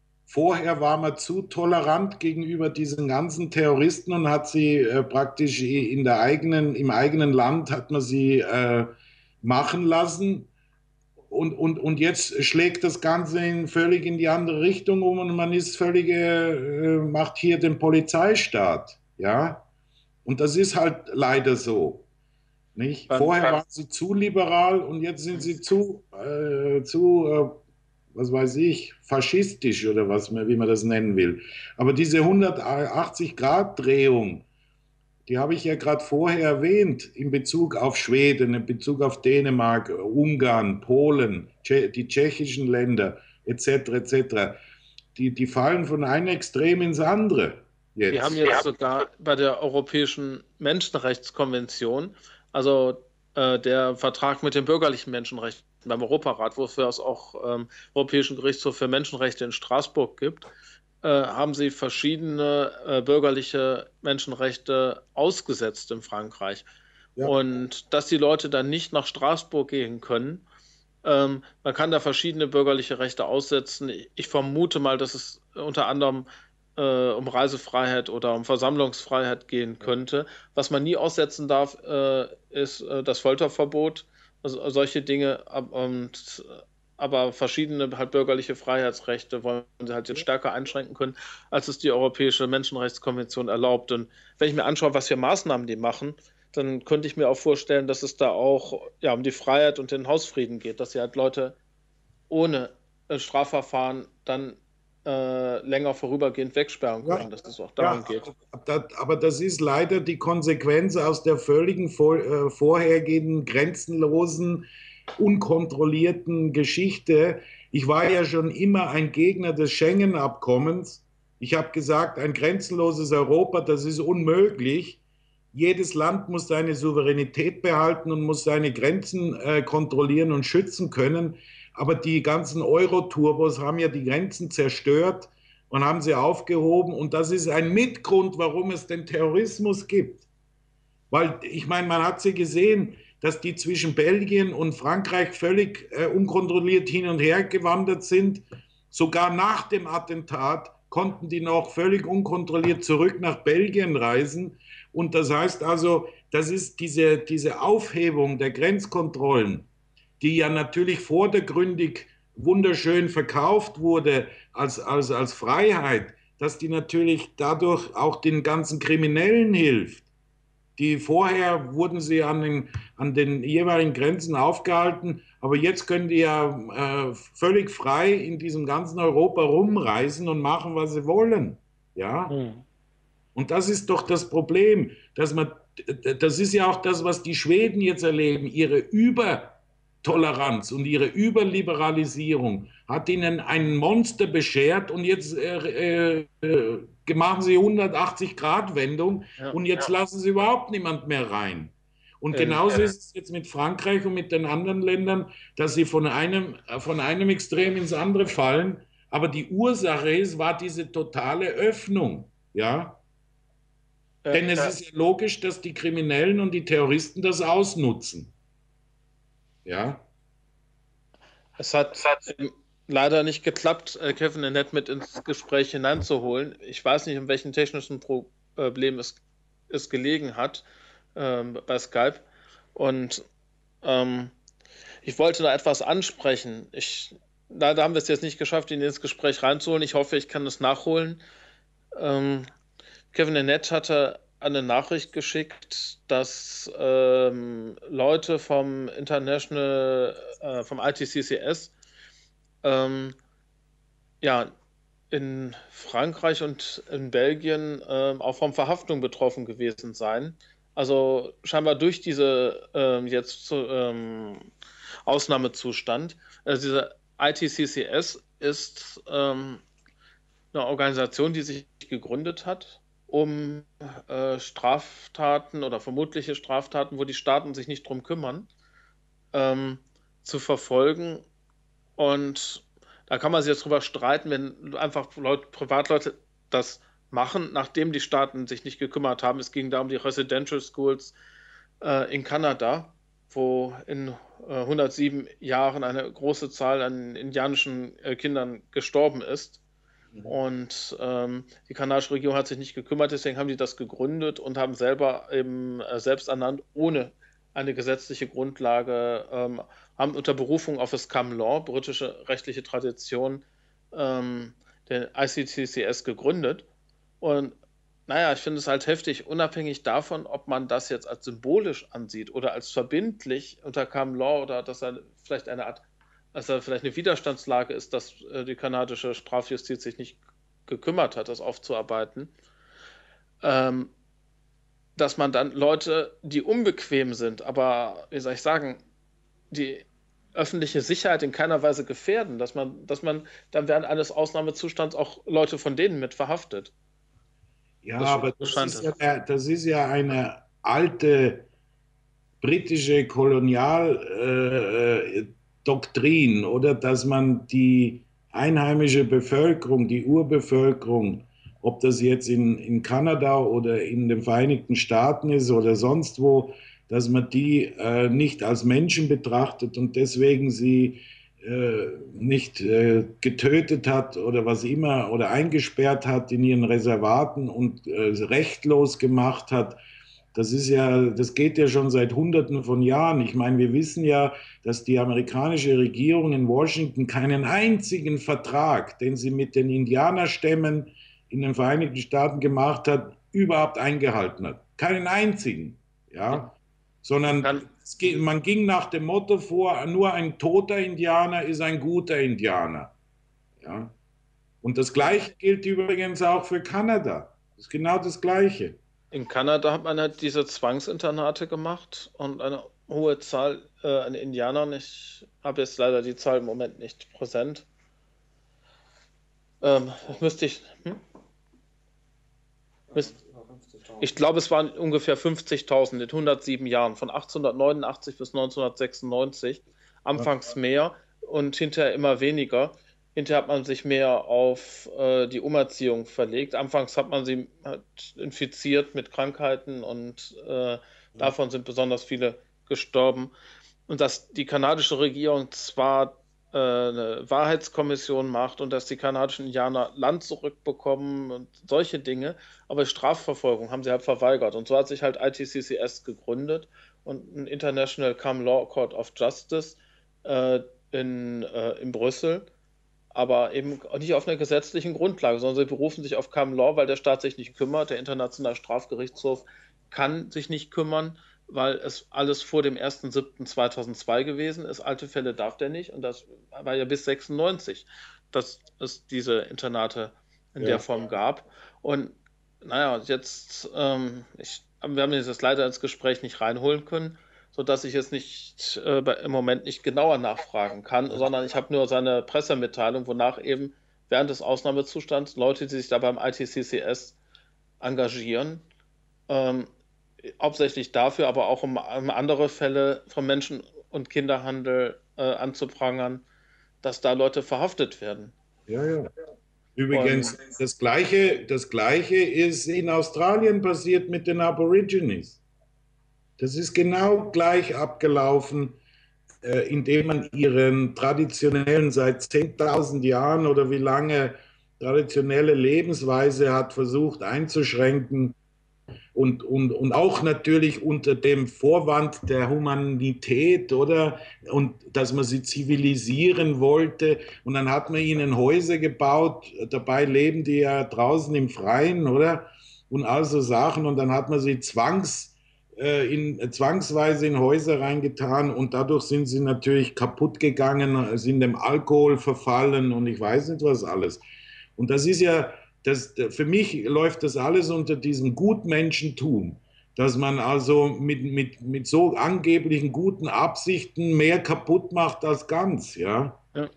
vorher war man zu tolerant gegenüber diesen ganzen Terroristen und hat sie äh, praktisch in der eigenen, im eigenen Land hat man sie äh, machen lassen. Und, und, und jetzt schlägt das Ganze in, völlig in die andere Richtung um und man ist völlig, äh, macht hier den Polizeistaat. Ja? Und das ist halt leider so. Nicht? dann, Vorher waren sie zu liberal und jetzt sind sie zu, äh, zu äh, was weiß ich, faschistisch oder was, wie man das nennen will. Aber diese hundertachtzig-Grad-Drehung, die habe ich ja gerade vorher erwähnt, in Bezug auf Schweden, in Bezug auf Dänemark, Ungarn, Polen, die tschechischen Länder, et cetera et cetera. Die, die fallen von einem Extrem ins andere jetzt. wir haben jetzt sogar bei der Europäischen Menschenrechtskonvention, also äh, der Vertrag mit den bürgerlichen Menschenrechten beim Europarat, wofür es auch ähm, Europäischen Gerichtshof für Menschenrechte in Straßburg gibt, äh, haben sie verschiedene äh, bürgerliche Menschenrechte ausgesetzt in Frankreich. Ja. Und dass die Leute dann nicht nach Straßburg gehen können, ähm, man kann da verschiedene bürgerliche Rechte aussetzen. Ich vermute mal, dass es unter anderem äh, um Reisefreiheit oder um Versammlungsfreiheit gehen könnte. Was man nie aussetzen darf, äh, ist äh, das Folterverbot. Also solche Dinge, und, aber verschiedene halt bürgerliche Freiheitsrechte wollen sie halt jetzt stärker einschränken können, als es die Europäische Menschenrechtskonvention erlaubt. Und wenn ich mir anschaue, was für Maßnahmen die machen, dann könnte ich mir auch vorstellen, dass es da auch ja, um die Freiheit und den Hausfrieden geht, dass sie halt Leute ohne äh, Strafverfahren dann äh, länger vorübergehend wegsperren können, ja, dass es auch darum ja, geht. Aber das ist leider die Konsequenz aus der völligen vor, äh, vorhergehenden, grenzenlosen, unkontrollierten Geschichte. Ich war ja schon immer ein Gegner des Schengen-Abkommens. Ich habe gesagt, ein grenzenloses Europa, das ist unmöglich. Jedes Land muss seine Souveränität behalten und muss seine Grenzen äh, kontrollieren und schützen können. Aber die ganzen Euro-Turbos haben ja die Grenzen zerstört und haben sie aufgehoben. Und das ist ein Mitgrund, warum es den Terrorismus gibt. Weil, ich meine, man hat sie gesehen, dass die zwischen Belgien und Frankreich völlig äh, unkontrolliert hin und her gewandert sind. Sogar nach dem Attentat konnten die noch völlig unkontrolliert zurück nach Belgien reisen. Und das heißt also, das ist diese, diese Aufhebung der Grenzkontrollen, die ja natürlich vordergründig wunderschön verkauft wurde als, als, als Freiheit, dass die natürlich dadurch auch den ganzen Kriminellen hilft. Die vorher wurden sie an den, an den jeweiligen Grenzen aufgehalten, aber jetzt können die ja äh, völlig frei in diesem ganzen Europa rumreisen und machen, was sie wollen. Ja? Mhm. Und das ist doch das Problem, dass man, das ist ja auch das, was die Schweden jetzt erleben, ihre Über Intoleranz und ihre Überliberalisierung hat ihnen ein Monster beschert und jetzt äh, äh, machen sie hundertachtzig-Grad-Wendung Ja. und jetzt Ja. lassen sie überhaupt niemand mehr rein. Und In, genauso ist es jetzt mit Frankreich und mit den anderen Ländern, dass sie von einem, von einem Extrem ins andere fallen. Aber die Ursache ist, war diese totale Öffnung. Ja? äh, Denn es ist ja logisch, dass die Kriminellen und die Terroristen das ausnutzen. Ja? Es hat ähm, leider nicht geklappt, äh, Kevin Annett mit ins Gespräch hineinzuholen. Ich weiß nicht, um welchen technischen Problem es, es gelegen hat ähm, bei Skype. Und ähm, ich wollte da etwas ansprechen. Ich, leider haben wir es jetzt nicht geschafft, ihn ins Gespräch reinzuholen. Ich hoffe, ich kann es nachholen. Ähm, Kevin Annett hatte eine Nachricht geschickt, dass ähm, Leute vom International, äh, vom I T C C S, ähm, ja, in Frankreich und in Belgien ähm, auch von Verhaftung betroffen gewesen seien. Also scheinbar durch diese ähm, jetzt zu, ähm, Ausnahmezustand. Also diese I T C C S ist ähm, eine Organisation, die sich gegründet hat, um äh, Straftaten oder vermutliche Straftaten, wo die Staaten sich nicht drum kümmern, ähm, zu verfolgen. Und da kann man sich jetzt drüber streiten, wenn einfach Leute, Privatleute das machen, nachdem die Staaten sich nicht gekümmert haben. Es ging da um die Residential Schools äh, in Kanada, wo in äh, hundertsieben Jahren eine große Zahl an indianischen äh, Kindern gestorben ist. Und ähm, die kanadische Regierung hat sich nicht gekümmert, deswegen haben die das gegründet und haben selber eben äh, selbst ernannt, ohne eine gesetzliche Grundlage, ähm, haben unter Berufung auf das Common Law, britische rechtliche Tradition, ähm, den I C C C S gegründet. Und naja, ich finde es halt heftig, unabhängig davon, ob man das jetzt als symbolisch ansieht oder als verbindlich unter Common Law oder dass er vielleicht eine Art, dass er vielleicht eine Widerstandslage ist, dass äh, die kanadische Strafjustiz sich nicht gekümmert hat, das aufzuarbeiten, ähm, dass man dann Leute, die unbequem sind, aber wie soll ich sagen, die öffentliche Sicherheit in keiner Weise gefährden, dass man, dass man dann während eines Ausnahmezustands auch Leute von denen mit verhaftet. Ja, Das, aber so das scheint ist ja, es. der- das ist ja eine alte britische Kolonialdoktrin, äh, äh, Doktrin, oder dass man die einheimische Bevölkerung, die Urbevölkerung, ob das jetzt in, in Kanada oder in den Vereinigten Staaten ist oder sonst wo, dass man die äh, nicht als Menschen betrachtet und deswegen sie äh, nicht äh, getötet hat oder was immer oder eingesperrt hat in ihren Reservaten und äh, rechtlos gemacht hat. Das ist ja, das geht ja schon seit Hunderten von Jahren. Ich meine, wir wissen ja, dass die amerikanische Regierung in Washington keinen einzigen Vertrag, den sie mit den Indianerstämmen in den Vereinigten Staaten gemacht hat, überhaupt eingehalten hat. Keinen einzigen, ja. Sondern Kann, es geht, man ging nach dem Motto vor, nur ein toter Indianer ist ein guter Indianer, ja. Und das Gleiche gilt übrigens auch für Kanada. Das ist genau das Gleiche. in Kanada hat man halt diese Zwangsinternate gemacht und eine hohe Zahl äh, an Indianern. Ich habe jetzt leider die Zahl im Moment nicht präsent. Ähm, das müsste ich. Hm? Müsst, ich glaube, es waren ungefähr fünfzigtausend in hundertsieben Jahren, von achtzehnhundertneunundachtzig bis neunzehnhundertsechsundneunzig. Anfangs mehr und hinterher immer weniger. Hinterher hat man sich mehr auf äh, die Umerziehung verlegt. Anfangs hat man sie halt infiziert mit Krankheiten und äh, davon sind besonders viele gestorben. Und dass die kanadische Regierung zwar äh, eine Wahrheitskommission macht und dass die kanadischen Indianer Land zurückbekommen und solche Dinge, aber Strafverfolgung haben sie halt verweigert. Und so hat sich halt I T C C S gegründet und ein International Common Law Court of Justice äh, in, äh, in Brüssel, aber eben nicht auf einer gesetzlichen Grundlage, sondern sie berufen sich auf Common Law, weil der Staat sich nicht kümmert. Der Internationale Strafgerichtshof kann sich nicht kümmern, weil es alles vor dem ersten siebten zweitausendzwei gewesen ist. Alte Fälle darf der nicht und das war ja bis sechsundneunzig, dass es diese Internate in der Ja. Form gab. Und naja, jetzt, ähm, ich, wir haben jetzt leider ins Gespräch nicht reinholen können, sodass ich es nicht äh, bei- im Moment nicht genauer nachfragen kann, sondern ich habe nur seine Pressemitteilung, wonach eben während des Ausnahmezustands Leute, die sich da beim I T C C S engagieren, ähm, hauptsächlich dafür, aber auch um, um andere Fälle von Menschen- und Kinderhandel äh, anzuprangern, dass da Leute verhaftet werden. Ja, ja. Und Übrigens, das Gleiche, das Gleiche ist in Australien passiert mit den Aborigines. Das ist genau gleich abgelaufen, äh, indem man ihren traditionellen, seit zehntausend Jahren oder wie lange traditionelle Lebensweise hat versucht einzuschränken. Und, und, und auch natürlich unter dem Vorwand der Humanität, oder? Und dass man sie zivilisieren wollte. Und dann hat man ihnen Häuser gebaut. Dabei leben die ja draußen im Freien, oder? Und all so Sachen. Und dann hat man sie zwangs, äh, in, zwangsweise in Häuser reingetan. Und dadurch sind sie natürlich kaputt gegangen, sind dem Alkohol verfallen und ich weiß nicht was alles. Und das ist ja, das, für mich läuft das alles unter diesem Gutmenschentum, dass man also mit, mit, mit so angeblichen guten Absichten mehr kaputt macht als ganz, ja. ja,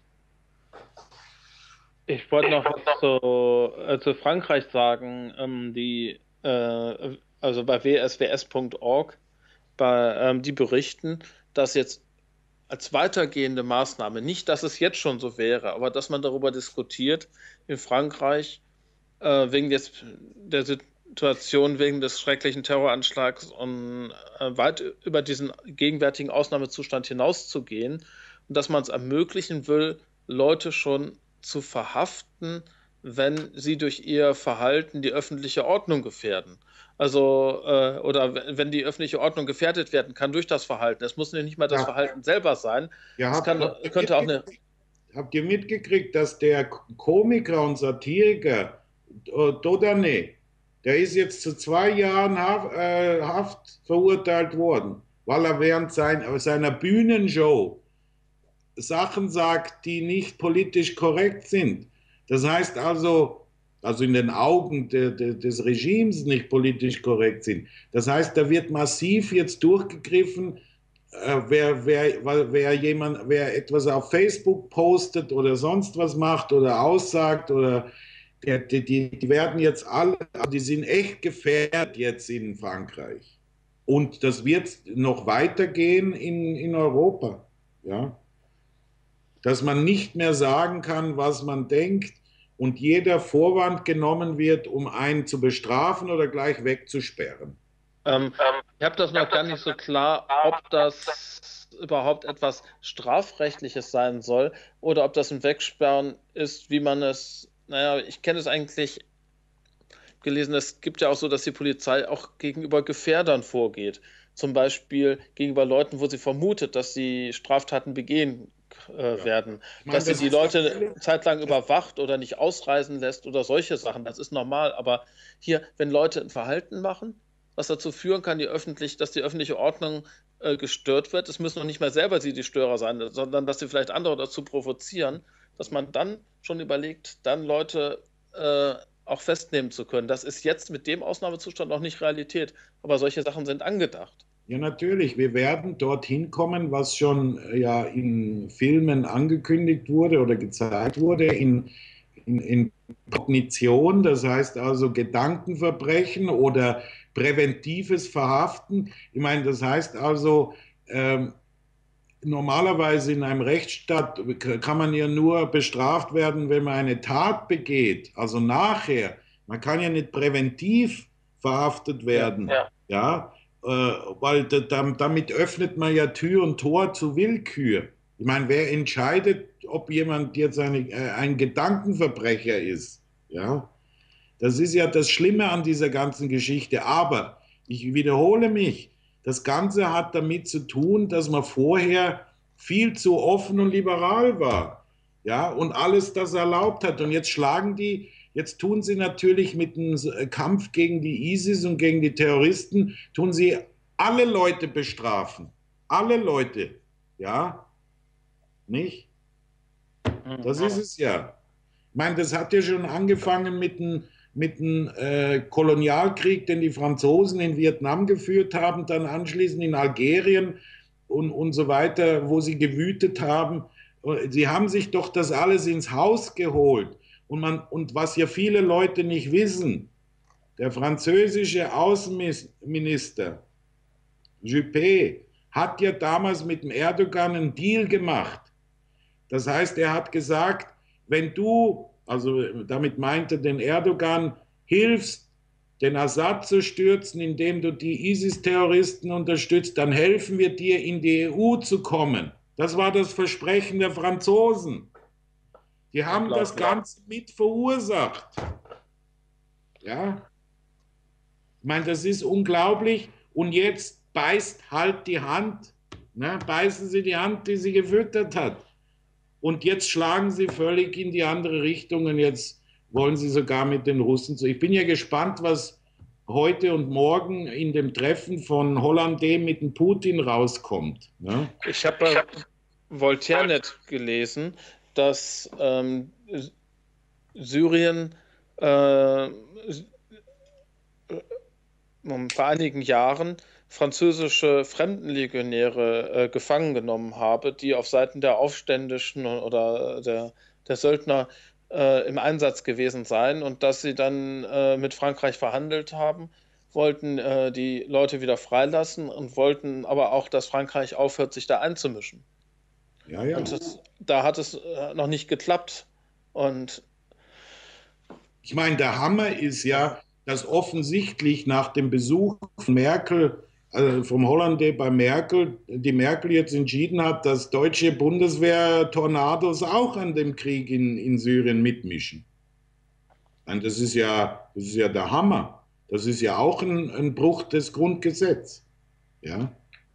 ich wollte noch was zu, äh, zu Frankreich sagen, ähm, die, äh, also bei w s w s punkt org, bei, ähm, die berichten, dass jetzt als weitergehende Maßnahme, nicht, dass es jetzt schon so wäre, aber dass man darüber diskutiert in Frankreich, äh, wegen jetzt der Situation, wegen des schrecklichen Terroranschlags und äh, weit über diesen gegenwärtigen Ausnahmezustand hinauszugehen und dass man es ermöglichen will, Leute schon zu verhaften, wenn sie durch ihr Verhalten die öffentliche Ordnung gefährden. Also, äh, oder wenn die öffentliche Ordnung gefährdet werden kann durch das Verhalten. Es muss ja nicht mal das Ja, Verhalten selber sein. ja Es habt, kann, habt, ihr könnte auch eine. mitgekriegt, habt ihr mitgekriegt, dass der Komiker und Satiriker Dodane, der ist jetzt zu zwei Jahren Haft, äh, Haft verurteilt worden, weil er während sein, seiner Bühnenshow Sachen sagt, die nicht politisch korrekt sind. Das heißt also, also in den Augen de, de, des Regimes nicht politisch korrekt sind. Das heißt, da wird massiv jetzt durchgegriffen, äh, wer, wer, wer, jemand, wer etwas auf Facebook postet oder sonst was macht oder aussagt oder die, die, die werden jetzt alle, die sind echt gefährdet jetzt in Frankreich. Und das wird noch weitergehen in, in Europa. Ja, dass man nicht mehr sagen kann, was man denkt und jeder Vorwand genommen wird, um einen zu bestrafen oder gleich wegzusperren. Ähm, ich habe das noch gar nicht so klar, ob das überhaupt etwas Strafrechtliches sein soll oder ob das ein Wegsperren ist, wie man es, naja, ich kenne es eigentlich gelesen, es gibt ja auch so, dass die Polizei auch gegenüber Gefährdern vorgeht. Zum Beispiel gegenüber Leuten, wo sie vermutet, dass sie Straftaten begehen äh, Ja. werden. Ich meine, Dass sie das die ist Leute natürlich, zeitlang das, überwacht oder nicht ausreisen lässt oder solche Sachen. Das ist normal. Aber hier, wenn Leute ein Verhalten machen, was dazu führen kann, die öffentlich, dass die öffentliche Ordnung äh, gestört wird, es müssen noch nicht mal selber sie die Störer sein, sondern dass sie vielleicht andere dazu provozieren, dass man dann schon überlegt, dann Leute äh, auch festnehmen zu können. Das ist jetzt mit dem Ausnahmezustand noch nicht Realität, aber solche Sachen sind angedacht. ja, natürlich, wir werden dorthin kommen, was schon äh, ja in Filmen angekündigt wurde oder gezeigt wurde, in, in, in Kognition, das heißt also Gedankenverbrechen oder präventives Verhaften. Ich meine, das heißt also, ähm, normalerweise in einem Rechtsstaat kann man ja nur bestraft werden, wenn man eine Tat begeht, also nachher. Man kann ja nicht präventiv verhaftet Ja. werden, ja, ja? Äh, weil da, damit öffnet man ja Tür und Tor zu Willkür. Ich meine, wer entscheidet, ob jemand jetzt eine, äh, ein Gedankenverbrecher ist? Ja, das ist ja das Schlimme an dieser ganzen Geschichte. Aber ich wiederhole mich, das Ganze hat damit zu tun, dass man vorher viel zu offen und liberal war. Ja, und alles das erlaubt hat. Und jetzt schlagen die, jetzt tun sie natürlich mit dem Kampf gegen die ISIS und gegen die Terroristen, tun sie alle Leute bestrafen. Alle Leute. Ja, nicht? Das ist es ja. Ich meine, das hat ja schon angefangen mit dem mit dem äh, Kolonialkrieg, den die Franzosen in Vietnam geführt haben, dann anschließend in Algerien und, und so weiter, wo sie gewütet haben. Sie haben sich doch das alles ins Haus geholt. Und, man, und was ja viele Leute nicht wissen, der französische Außenminister Juppé hat ja damals mit dem Erdogan einen Deal gemacht. Das heißt, er hat gesagt, wenn du, also damit meinte den Erdogan, hilfst, den Assad zu stürzen, indem du die ISIS-Terroristen unterstützt, dann helfen wir dir, in die E U zu kommen. Das war das Versprechen der Franzosen. Die haben das Ganze mit verursacht. Ja, ich meine, das ist unglaublich. Und jetzt beißt halt die Hand, ne? Beißen sie die Hand, die sie gefüttert hat. Und jetzt schlagen sie völlig in die andere Richtung und jetzt wollen sie sogar mit den Russen zu. Ich bin ja gespannt, was heute und morgen in dem Treffen von Hollande mit dem Putin rauskommt. Ne? Ich habe bei Voltaire net gelesen, dass ähm, Syrien äh, vor einigen Jahren französische Fremdenlegionäre äh, gefangen genommen habe, die auf Seiten der Aufständischen oder der, der Söldner äh, im Einsatz gewesen seien und dass sie dann äh, mit Frankreich verhandelt haben, wollten äh, die Leute wieder freilassen und wollten aber auch, dass Frankreich aufhört, sich da einzumischen. Ja, ja. Und das, da hat es äh, noch nicht geklappt. Und ich meine, der Hammer ist ja, dass offensichtlich nach dem Besuch von Merkel, also vom Holländer bei Merkel, die Merkel jetzt entschieden hat, dass deutsche Bundeswehr-Tornados auch an dem Krieg in, in Syrien mitmischen. Und das ist ja, das ist ja der Hammer. Das ist ja auch ein, ein Bruch des Grundgesetzes. Ja.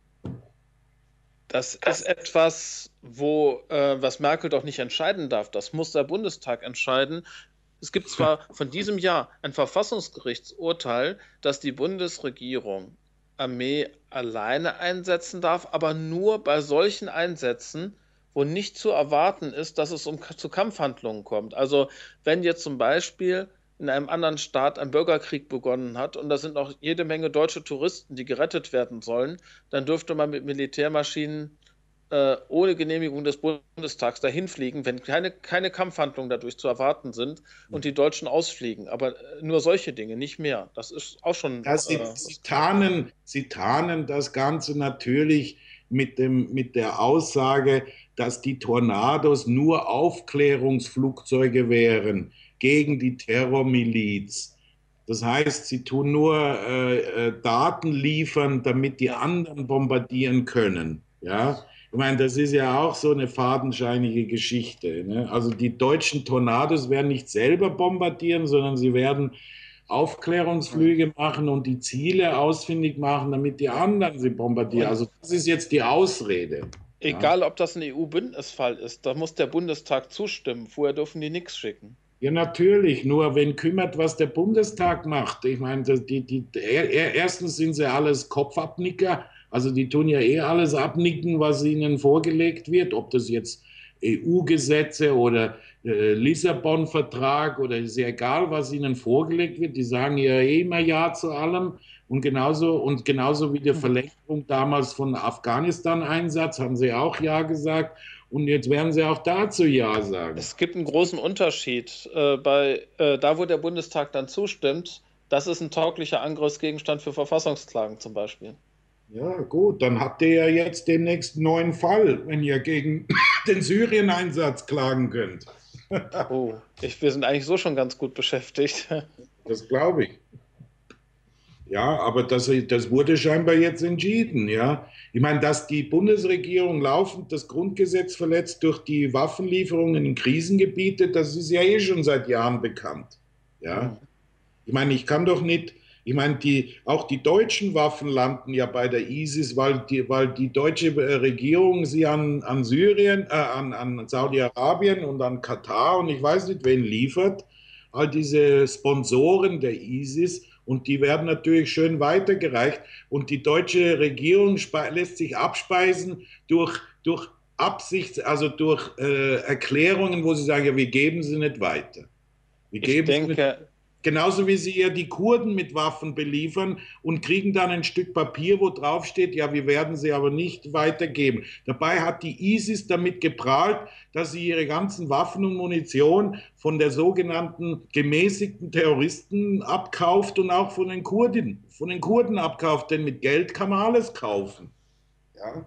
Das ist etwas, wo, äh, was Merkel doch nicht entscheiden darf. Das muss der Bundestag entscheiden. Es gibt zwar von diesem Jahr ein Verfassungsgerichtsurteil, dass die Bundesregierung Armee alleine einsetzen darf, aber nur bei solchen Einsätzen, wo nicht zu erwarten ist, dass es um, zu Kampfhandlungen kommt. Also wenn jetzt zum Beispiel in einem anderen Staat ein Bürgerkrieg begonnen hat und da sind noch jede Menge deutsche Touristen, die gerettet werden sollen, dann dürfte man mit Militärmaschinen äh, ohne Genehmigung des Bundestags dahin fliegen, wenn keine, keine Kampfhandlungen dadurch zu erwarten sind und die Deutschen ausfliegen. Aber nur solche Dinge, nicht mehr. Das ist auch schon... Ja, sie, äh, sie, tarnen, sie tarnen das Ganze natürlich mit, dem, mit der Aussage, dass die Tornados nur Aufklärungsflugzeuge wären gegen die Terrormiliz. Das heißt, sie tun nur äh, Daten liefern, damit die anderen bombardieren können. Ja? Ich meine, das ist ja auch so eine fadenscheinige Geschichte. Ne? Also die deutschen Tornados werden nicht selber bombardieren, sondern sie werden Aufklärungsflüge machen und die Ziele ausfindig machen, damit die anderen sie bombardieren. Also das ist jetzt die Ausrede. Egal, ja? Ob das ein E U-Bündnisfall ist, da muss der Bundestag zustimmen. Vorher dürfen die nichts schicken. Ja, natürlich. Nur wen kümmert, was der Bundestag macht? Ich meine, die, die, die, erstens sind sie alles Kopfabnicker. Also die tun ja eh alles abnicken, was ihnen vorgelegt wird. Ob das jetzt E U-Gesetze oder äh, Lissabon-Vertrag oder ist ja egal, was ihnen vorgelegt wird. Die sagen ja eh immer Ja zu allem. Und genauso, und genauso wie die Verlängerung damals von Afghanistan-Einsatz haben sie auch Ja gesagt. Und jetzt werden sie auch dazu Ja sagen. Es gibt einen großen Unterschied. Äh, bei, äh, da, wo der Bundestag dann zustimmt, das ist ein tauglicher Angriffsgegenstand für Verfassungsklagen zum Beispiel. Ja, gut, dann habt ihr ja jetzt demnächst einen neuen Fall, wenn ihr gegen den Syrien-Einsatz klagen könnt. Oh, ich, wir sind eigentlich so schon ganz gut beschäftigt. Das glaube ich. Ja, aber das, das wurde scheinbar jetzt entschieden, ja. Ich meine, dass die Bundesregierung laufend das Grundgesetz verletzt durch die Waffenlieferungen in Krisengebiete, das ist ja eh schon seit Jahren bekannt, ja. Ich meine, ich kann doch nicht, ich meine, die, auch die deutschen Waffen landen ja bei der ISIS, weil die, weil die deutsche Regierung sie an, an Syrien, äh, an, an Saudi-Arabien und an Katar und ich weiß nicht, wen liefert, all diese Sponsoren der ISIS. Und die werden natürlich schön weitergereicht. Und die deutsche Regierung lässt sich abspeisen durch, durch Absicht, also durch äh, Erklärungen, wo sie sagen, ja, wir geben sie nicht weiter. Wir ich denke, Genauso wie sie ja die Kurden mit Waffen beliefern und kriegen dann ein Stück Papier, wo drauf steht, ja, wir werden sie aber nicht weitergeben. Dabei hat die ISIS damit geprahlt, dass sie ihre ganzen Waffen und Munition von der sogenannten gemäßigten Terroristen abkauft und auch von den Kurden, von den Kurden abkauft, denn mit Geld kann man alles kaufen. Ja.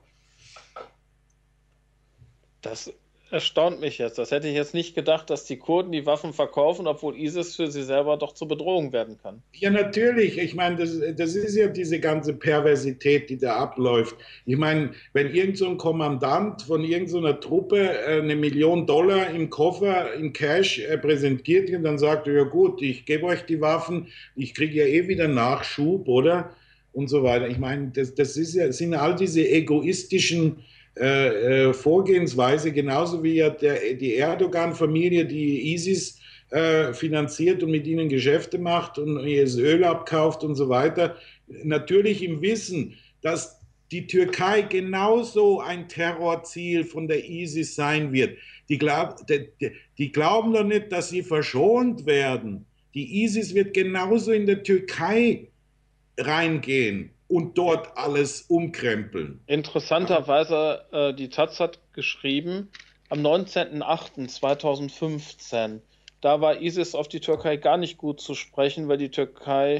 Das erstaunt mich jetzt. Das hätte ich jetzt nicht gedacht, dass die Kurden die Waffen verkaufen, obwohl ISIS für sie selber doch zur Bedrohung werden kann. Ja, natürlich. Ich meine, das, das ist ja diese ganze Perversität, die da abläuft. Ich meine, wenn irgend so ein Kommandant von irgendeiner so Truppe äh, eine Million Dollar im Koffer, in Cash äh, präsentiert und dann sagt er, ja gut, ich gebe euch die Waffen, ich kriege ja eh wieder Nachschub, oder? Und so weiter. Ich meine, das, das ist ja, sind all diese egoistischen Äh, äh, Vorgehensweise, genauso wie ja der, die Erdogan-Familie, die ISIS äh, finanziert und mit ihnen Geschäfte macht und ihr Öl abkauft und so weiter. Natürlich im Wissen, dass die Türkei genauso ein Terrorziel von der ISIS sein wird. Die, glaub, die, die glauben doch nicht, dass sie verschont werden. Die ISIS wird genauso in der Türkei reingehen und dort alles umkrempeln. Interessanterweise, äh, die Taz hat geschrieben, am neunzehnten achten zweitausendfünfzehn, da war ISIS auf die Türkei gar nicht gut zu sprechen, weil die Türkei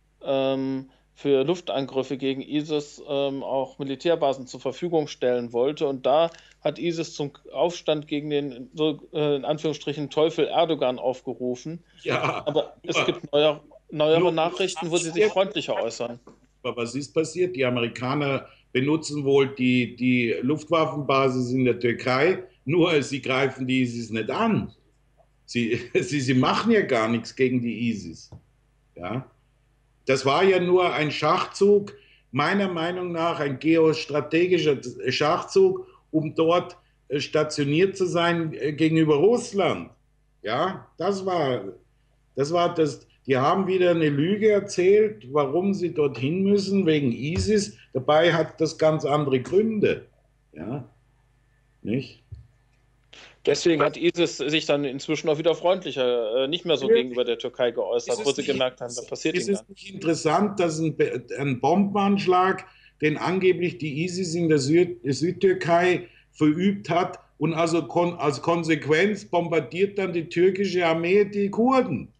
ähm, für Luftangriffe gegen ISIS ähm, auch Militärbasen zur Verfügung stellen wollte. Und da hat ISIS zum Aufstand gegen den, so, äh, in Anführungsstrichen, Teufel Erdogan aufgerufen. Ja, aber nur, es gibt neuer, neuere nur, Nachrichten, wo sie sich freundlicher äußern. Aber was ist passiert? Die Amerikaner benutzen wohl die, die Luftwaffenbasis in der Türkei, nur sie greifen die ISIS nicht an. Sie, sie, sie machen ja gar nichts gegen die ISIS. Ja? Das war ja nur ein Schachzug, meiner Meinung nach ein geostrategischer Schachzug, um dort stationiert zu sein gegenüber Russland. Ja, das war das. War das Die haben wieder eine Lüge erzählt, warum sie dorthin müssen, wegen ISIS. Dabei hat das ganz andere Gründe. Ja, nicht? Deswegen hat ISIS sich dann inzwischen auch wieder freundlicher, äh, nicht mehr so ja. gegenüber der Türkei geäußert, wo sie nicht, gemerkt haben, da passiert nichts. Es ist nicht interessant, dass ein, ein Bombenanschlag, den angeblich die ISIS in der Süd Südtürkei verübt hat, und also kon als Konsequenz bombardiert dann die türkische Armee die Kurden.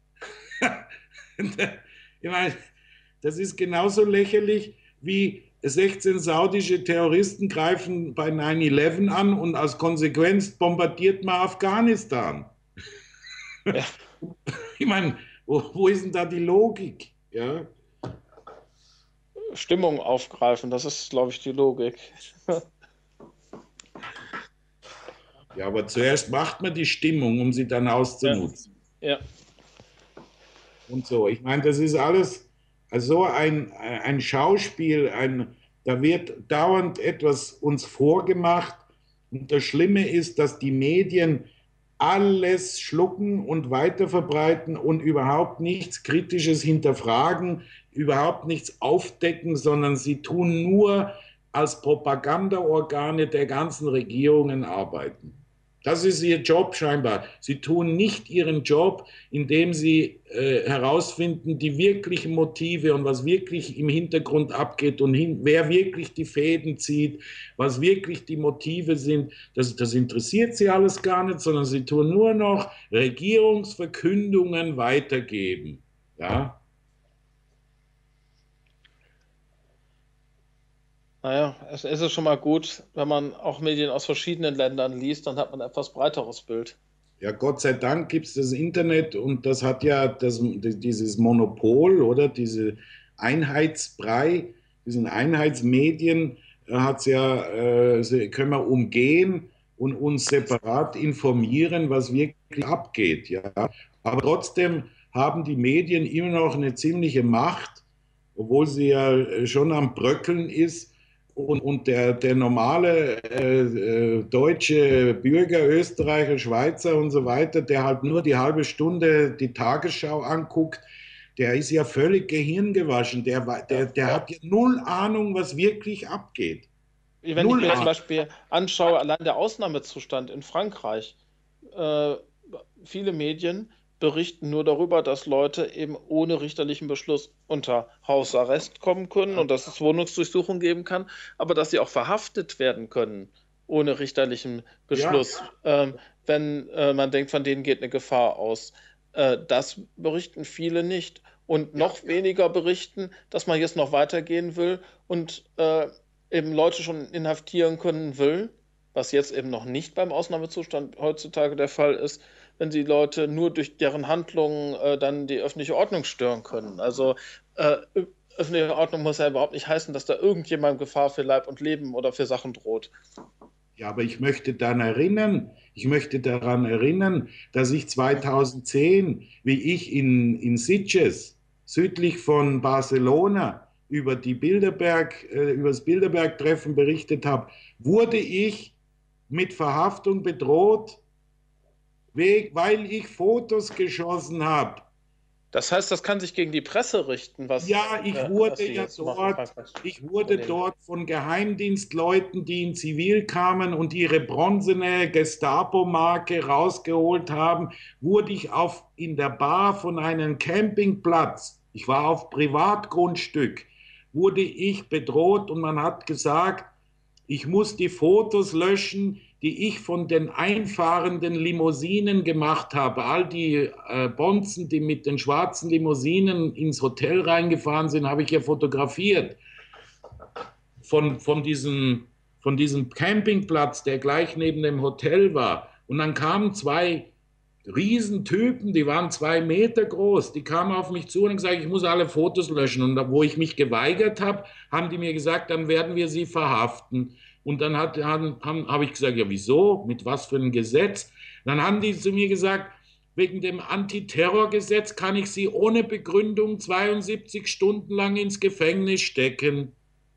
Ich meine, das ist genauso lächerlich wie sechzehn saudische Terroristen greifen bei neun elf an und als Konsequenz bombardiert man Afghanistan. Ja. Ich meine, wo, wo ist denn da die Logik? Ja? Stimmung aufgreifen, das ist, glaube ich, die Logik. Ja, aber zuerst macht man die Stimmung, um sie dann auszunutzen. Ja. Ja. Und so. Ich meine, das ist alles so ein, ein Schauspiel, ein, da wird dauernd etwas uns vorgemacht. Und das Schlimme ist, dass die Medien alles schlucken und weiterverbreiten und überhaupt nichts Kritisches hinterfragen, überhaupt nichts aufdecken, sondern sie tun nur als Propagandaorgane der ganzen Regierungen arbeiten. Das ist ihr Job scheinbar. Sie tun nicht ihren Job, indem sie äh, herausfinden, die wirklichen Motive und was wirklich im Hintergrund abgeht und hin, wer wirklich die Fäden zieht, was wirklich die Motive sind. Das, das interessiert sie alles gar nicht, sondern sie tun nur noch Regierungsverkündungen weitergeben. Ja. Naja, es ist schon mal gut, wenn man auch Medien aus verschiedenen Ländern liest, dann hat man ein etwas breiteres Bild. Ja, Gott sei Dank gibt es das Internet und das hat ja das, dieses Monopol oder diese Einheitsbrei, diesen Einheitsmedien hat's ja, äh, können wir umgehen und uns separat informieren, was wirklich abgeht. Ja. Aber trotzdem haben die Medien immer noch eine ziemliche Macht, obwohl sie ja schon am Bröckeln ist. Und, und der, der normale äh, deutsche Bürger, Österreicher, Schweizer und so weiter, der halt nur die halbe Stunde die Tagesschau anguckt, der ist ja völlig gehirngewaschen. Der, der, der ja. hat ja null Ahnung, was wirklich abgeht. Wenn null ich mir zum Beispiel anschaue, allein der Ausnahmezustand in Frankreich, äh, viele Medien berichten nur darüber, dass Leute eben ohne richterlichen Beschluss unter Hausarrest kommen können und dass es Wohnungsdurchsuchungen geben kann, aber dass sie auch verhaftet werden können ohne richterlichen Ja, Beschluss, ähm, wenn äh, man denkt, von denen geht eine Gefahr aus. Äh, das berichten viele nicht. Und ja, noch weniger berichten, dass man jetzt noch weitergehen will und äh, eben Leute schon inhaftieren können will, was jetzt eben noch nicht beim Ausnahmezustand heutzutage der Fall ist, wenn die Leute nur durch deren Handlungen äh, dann die öffentliche Ordnung stören können. Also äh, öffentliche Ordnung muss ja überhaupt nicht heißen, dass da irgendjemand Gefahr für Leib und Leben oder für Sachen droht. ja, aber ich möchte dann erinnern, ich möchte daran erinnern, dass ich zweitausendzehn, wie ich in, in Sitges, südlich von Barcelona, über die Bilderberg, äh, über das Bilderberg-Treffen berichtet habe, wurde ich mit Verhaftung bedroht, weil ich Fotos geschossen habe. Das heißt, das kann sich gegen die Presse richten, was, Ja, ich äh, was wurde sie ja jetzt machen, dort, Frankreich ich wurde unternehmen. dort von Geheimdienstleuten, die in Zivil kamen und ihre bronzene Gestapo-Marke rausgeholt haben, wurde ich auf, in der Bar von einem Campingplatz, ich war auf Privatgrundstück, wurde ich bedroht und man hat gesagt, ich muss die Fotos löschen, die ich von den einfahrenden Limousinen gemacht habe. All die äh, Bonzen, die mit den schwarzen Limousinen ins Hotel reingefahren sind, habe ich ja fotografiert. Von, von, diesem, von diesem Campingplatz, der gleich neben dem Hotel war. Und dann kamen zwei Riesentypen, die waren zwei Meter groß, die kamen auf mich zu und haben gesagt, ich muss alle Fotos löschen. Und da, wo ich mich geweigert habe, haben die mir gesagt, dann werden wir sie verhaften. Und dann hat, haben, haben, habe ich gesagt, ja wieso, mit was für einem Gesetz? Dann haben die zu mir gesagt, wegen dem Antiterrorgesetz kann ich sie ohne Begründung zweiundsiebzig Stunden lang ins Gefängnis stecken.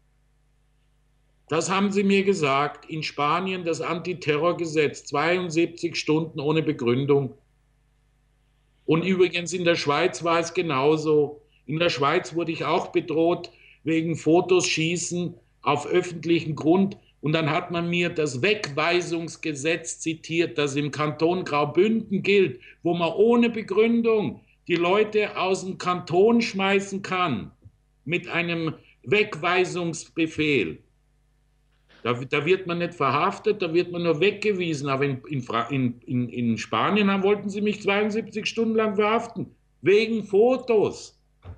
Das haben sie mir gesagt. In Spanien das Antiterrorgesetz, zweiundsiebzig Stunden ohne Begründung. Und übrigens in der Schweiz war es genauso. In der Schweiz wurde ich auch bedroht wegen Fotos schießen auf öffentlichem Grund. Und dann hat man mir das Wegweisungsgesetz zitiert, das im Kanton Graubünden gilt, wo man ohne Begründung die Leute aus dem Kanton schmeißen kann mit einem Wegweisungsbefehl. Da, da wird man nicht verhaftet, da wird man nur weggewiesen. Aber in, in, in, in Spanien wollten sie mich zweiundsiebzig Stunden lang verhaften, wegen Fotos.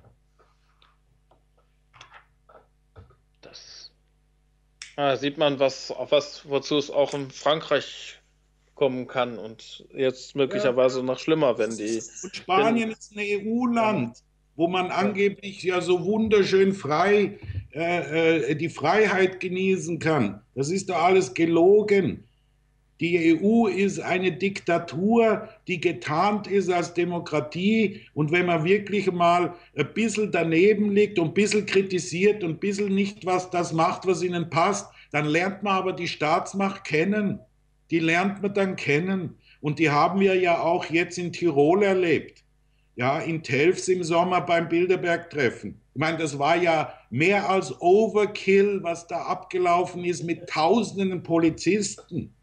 Das ah, sieht man, was, auf was, wozu es auch in Frankreich kommen kann und jetzt Ja. möglicherweise noch schlimmer, wenn die. Und Wenn, Spanien ist ein E U-Land, wo man angeblich ja so wunderschön frei äh, äh, die Freiheit genießen kann. Das ist doch alles gelogen. Die E U ist eine Diktatur, die getarnt ist als Demokratie. Und wenn man wirklich mal ein bisschen daneben liegt und ein bisschen kritisiert und ein bisschen nicht was das macht, was ihnen passt, dann lernt man aber die Staatsmacht kennen. Die lernt man dann kennen. Und die haben wir ja auch jetzt in Tirol erlebt. Ja, in Telfs im Sommer beim Bilderberg-Treffen. Ich meine, das war ja mehr als Overkill, was da abgelaufen ist mit tausenden Polizisten.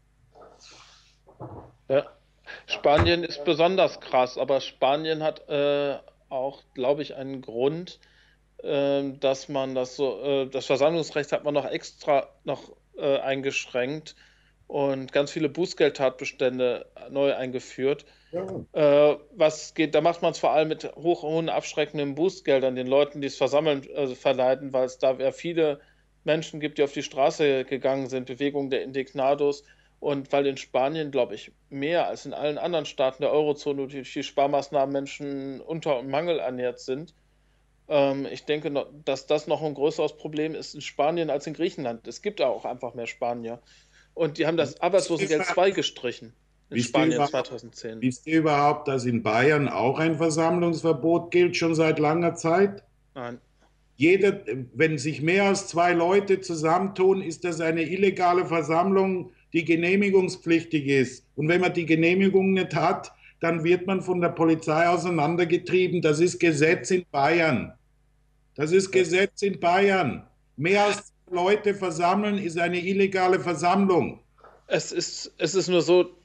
ja. Spanien ist besonders krass, aber Spanien hat äh, auch, glaube ich, einen Grund, äh, dass man das so, äh, das Versammlungsrecht hat man noch extra noch äh, eingeschränkt und ganz viele Bußgeldtatbestände neu eingeführt. Ja. Äh, was geht, da macht man es vor allem mit hoch, hohen abschreckenden Bußgeldern den Leuten, die es versammeln, äh, verleiten, weil es da ja viele Menschen gibt, die auf die Straße gegangen sind, Bewegung der Indignados. Und weil in Spanien, glaube ich, mehr als in allen anderen Staaten der Eurozone durch die Sparmaßnahmen Menschen unter- und mangelernährt sind. Ähm, ich denke, noch, dass das noch ein größeres Problem ist in Spanien als in Griechenland. Es gibt auch einfach mehr Spanier. Und die haben das Arbeitslosengeld zwei gestrichen in Wisst ihr, Spanien überhaupt, zweitausendzehn. wisst ihr überhaupt, dass in Bayern auch ein Versammlungsverbot gilt, schon seit langer Zeit? Nein. Jeder, wenn sich mehr als zwei Leute zusammentun, ist das eine illegale Versammlung, die genehmigungspflichtig ist. Und wenn man die Genehmigung nicht hat, dann wird man von der Polizei auseinandergetrieben. Das ist Gesetz in Bayern. Das ist Gesetz in Bayern. Mehr als zwei Leute versammeln ist eine illegale Versammlung. Es ist, es ist nur so,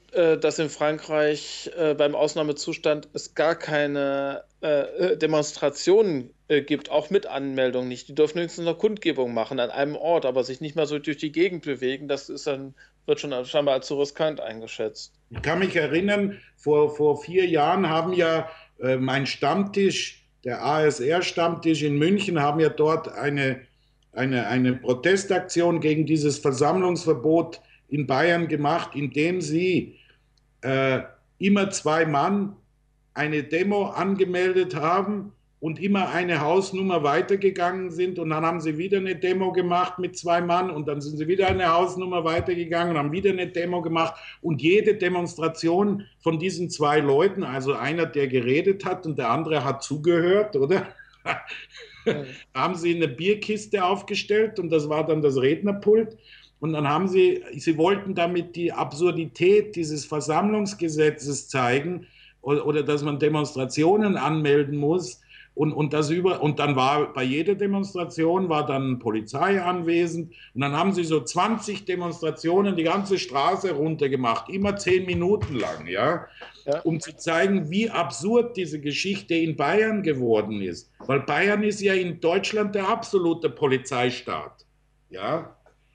äh, dass in Frankreich äh, beim Ausnahmezustand es gar keine äh, Demonstrationen äh, gibt, auch mit Anmeldung nicht. Die dürfen höchstens eine Kundgebung machen an einem Ort, aber sich nicht mal so durch die Gegend bewegen, das ist dann, wird schon scheinbar als zu riskant eingeschätzt. Ich kann mich erinnern, vor, vor vier Jahren haben ja äh, mein Stammtisch, der A S R-Stammtisch in München, haben ja dort eine, eine, eine Protestaktion gegen dieses Versammlungsverbot in Bayern gemacht, indem sie äh, immer zwei Mann eine Demo angemeldet haben und immer eine Hausnummer weitergegangen sind und dann haben sie wieder eine Demo gemacht mit zwei Mann und dann sind sie wieder eine Hausnummer weitergegangen und haben wieder eine Demo gemacht und jede Demonstration von diesen zwei Leuten, also einer, der geredet hat und der andere hat zugehört, oder? Mhm. Haben sie eine Bierkiste aufgestellt und das war dann das Rednerpult. Und dann haben sie, sie wollten damit die Absurdität dieses Versammlungsgesetzes zeigen oder, oder dass man Demonstrationen anmelden muss. Und, und, das über, und dann war bei jeder Demonstration war dann Polizei anwesend. Und dann haben sie so zwanzig Demonstrationen die ganze Straße runtergemacht, immer zehn Minuten lang, ja, Ja. um zu zeigen, wie absurd diese Geschichte in Bayern geworden ist. Weil Bayern ist ja in Deutschland der absolute Polizeistaat. Ja.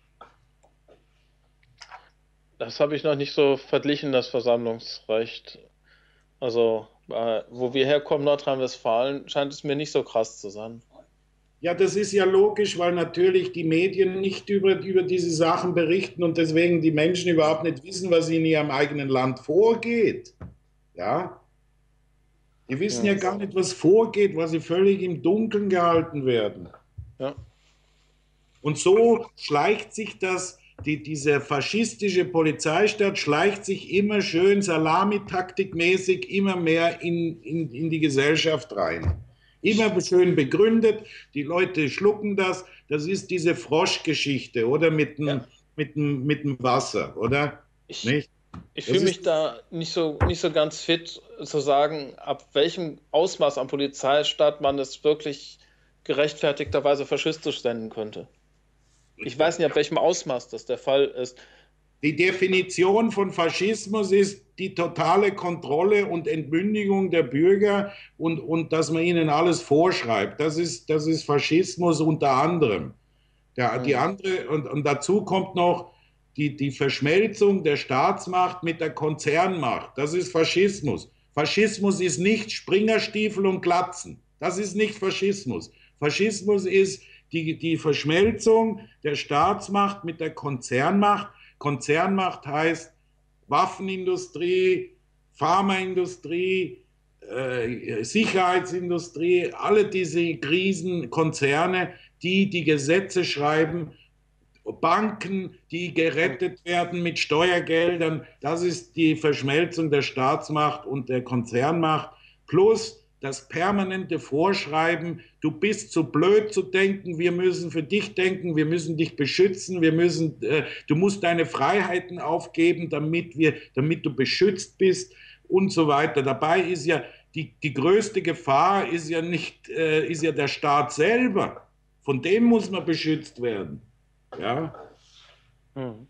Das habe ich noch nicht so verglichen, das Versammlungsrecht. Also, äh, wo wir herkommen, Nordrhein-Westfalen, scheint es mir nicht so krass zu sein. Ja, das ist ja logisch, weil natürlich die Medien nicht über, über diese Sachen berichten und deswegen die Menschen überhaupt nicht wissen, was in ihrem eigenen Land vorgeht. Ja, die wissen ja Ja. gar nicht, was vorgeht, weil sie völlig im Dunkeln gehalten werden. Ja. Und so schleicht sich das, die, diese faschistische Polizeistaat schleicht sich immer schön salamitaktikmäßig immer mehr in, in, in die Gesellschaft rein. Immer schön begründet, die Leute schlucken das. Das ist diese Froschgeschichte, oder? Mit dem, Ja. mit dem, mit dem Wasser, oder? Ich, Nicht? ich Das fühle ist mich da nicht so, nicht so ganz fit zu sagen, ab welchem Ausmaß an Polizeistaat man es wirklich gerechtfertigterweise faschistisch nennen könnte. Ich weiß nicht, ab welchem Ausmaß das der Fall ist. Die Definition von Faschismus ist die totale Kontrolle und Entmündigung der Bürger und, und dass man ihnen alles vorschreibt. Das ist, das ist Faschismus unter anderem. Der, die Hm. andere, und, und dazu kommt noch die, die Verschmelzung der Staatsmacht mit der Konzernmacht. Das ist Faschismus. Faschismus ist nicht Springerstiefel und Glatzen. Das ist nicht Faschismus. Faschismus ist die, die Verschmelzung der Staatsmacht mit der Konzernmacht. Konzernmacht heißt Waffenindustrie, Pharmaindustrie, äh, Sicherheitsindustrie, alle diese Riesenkonzerne, die die Gesetze schreiben, Banken, die gerettet werden mit Steuergeldern. Das ist die Verschmelzung der Staatsmacht und der Konzernmacht. Plus das permanente Vorschreiben, du bist zu blöd zu denken, wir müssen für dich denken, wir müssen dich beschützen, wir müssen, äh, du musst deine Freiheiten aufgeben, damit, wir, damit du beschützt bist und so weiter. Dabei ist ja die, die größte Gefahr ist ja nicht, äh, ist ja der Staat selber. Von dem muss man beschützt werden. Ja. Hm.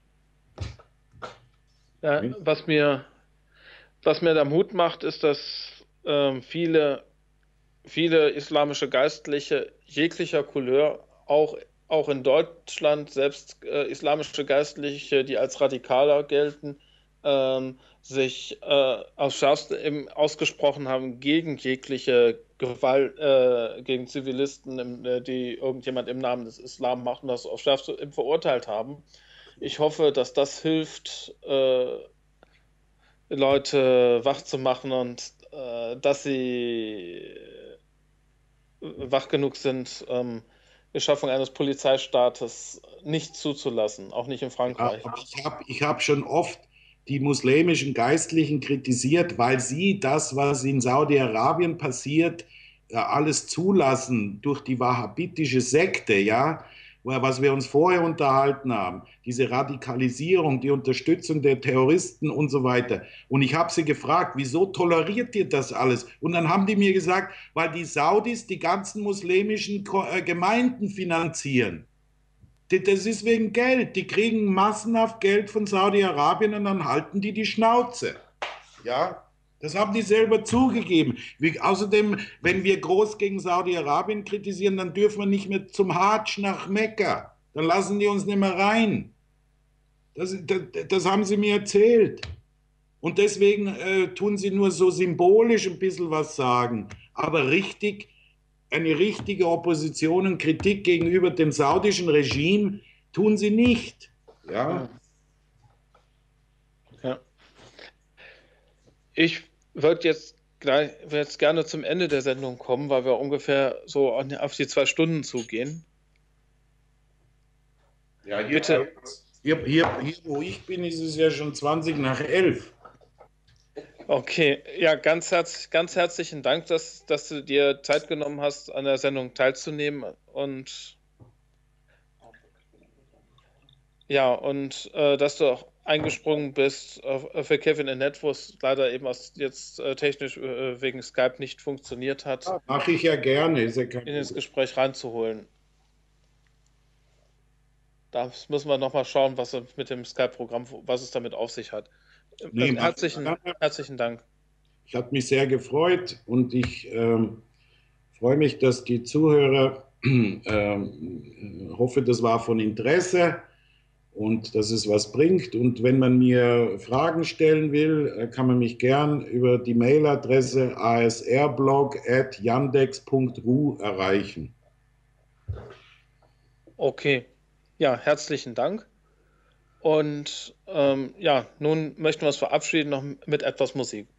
Ja, was mir, was mir da Mut macht, ist, dass ähm, viele, viele islamische Geistliche jeglicher Couleur, auch, auch in Deutschland, selbst äh, islamische Geistliche, die als radikaler gelten, ähm, sich äh, aufs Schärfste eben ausgesprochen haben gegen jegliche Gewalt, äh, gegen Zivilisten, im, äh, die irgendjemand im Namen des Islam macht und das aufs Schärfste eben verurteilt haben. Ich hoffe, dass das hilft, äh, Leute wach zu machen und äh, dass sie wach genug sind, ähm, die Schaffung eines Polizeistaates nicht zuzulassen, auch nicht in Frankreich. Ja, ich habe ich hab schon oft die muslimischen Geistlichen kritisiert, weil sie das, was in Saudi-Arabien passiert, alles zulassen durch die wahhabitische Sekte, ja, was wir uns vorher unterhalten haben, diese Radikalisierung, die Unterstützung der Terroristen und so weiter. Und ich habe sie gefragt, wieso toleriert ihr das alles? Und dann haben die mir gesagt, weil die Saudis die ganzen muslimischen Gemeinden finanzieren. Das ist wegen Geld. Die kriegen massenhaft Geld von Saudi-Arabien und dann halten die die Schnauze. Ja, das haben die selber zugegeben. Wie, außerdem, wenn wir groß gegen Saudi-Arabien kritisieren, dann dürfen wir nicht mehr zum Hadsch nach Mekka. Dann lassen die uns nicht mehr rein. Das, das, das haben sie mir erzählt. Und deswegen äh, tun sie nur so symbolisch ein bisschen was sagen. Aber richtig, eine richtige Opposition und Kritik gegenüber dem saudischen Regime tun sie nicht. Ja. Ja. Ich würde jetzt, gleich, jetzt gerne zum Ende der Sendung kommen, weil wir ungefähr so auf die zwei Stunden zugehen. Ja, hier, Bitte. Hier, hier, hier, wo ich bin, ist es ja schon zwanzig nach elf. Okay, ja, ganz, herz, ganz herzlichen Dank, dass, dass du dir Zeit genommen hast, an der Sendung teilzunehmen und ja, und äh, dass du auch eingesprungen bist äh, für Kevin Annett, wo es leider eben aus, jetzt äh, technisch äh, wegen Skype nicht funktioniert hat, ja, mache ich ja gerne, ist ja kein in das Problem. Gespräch reinzuholen. Da müssen wir nochmal schauen, was mit dem Skype-Programm, was es damit auf sich hat. Nee, herzlichen, herzlichen Dank. Ich habe mich sehr gefreut und ich ähm, freue mich, dass die Zuhörer, ähm, hoffe, das war von Interesse und dass es was bringt. Und wenn man mir Fragen stellen will, kann man mich gern über die Mailadresse asrblog at yandex punkt ru erreichen. Okay, ja, herzlichen Dank. Und ähm, ja, nun möchten wir uns verabschieden noch mit etwas Musik.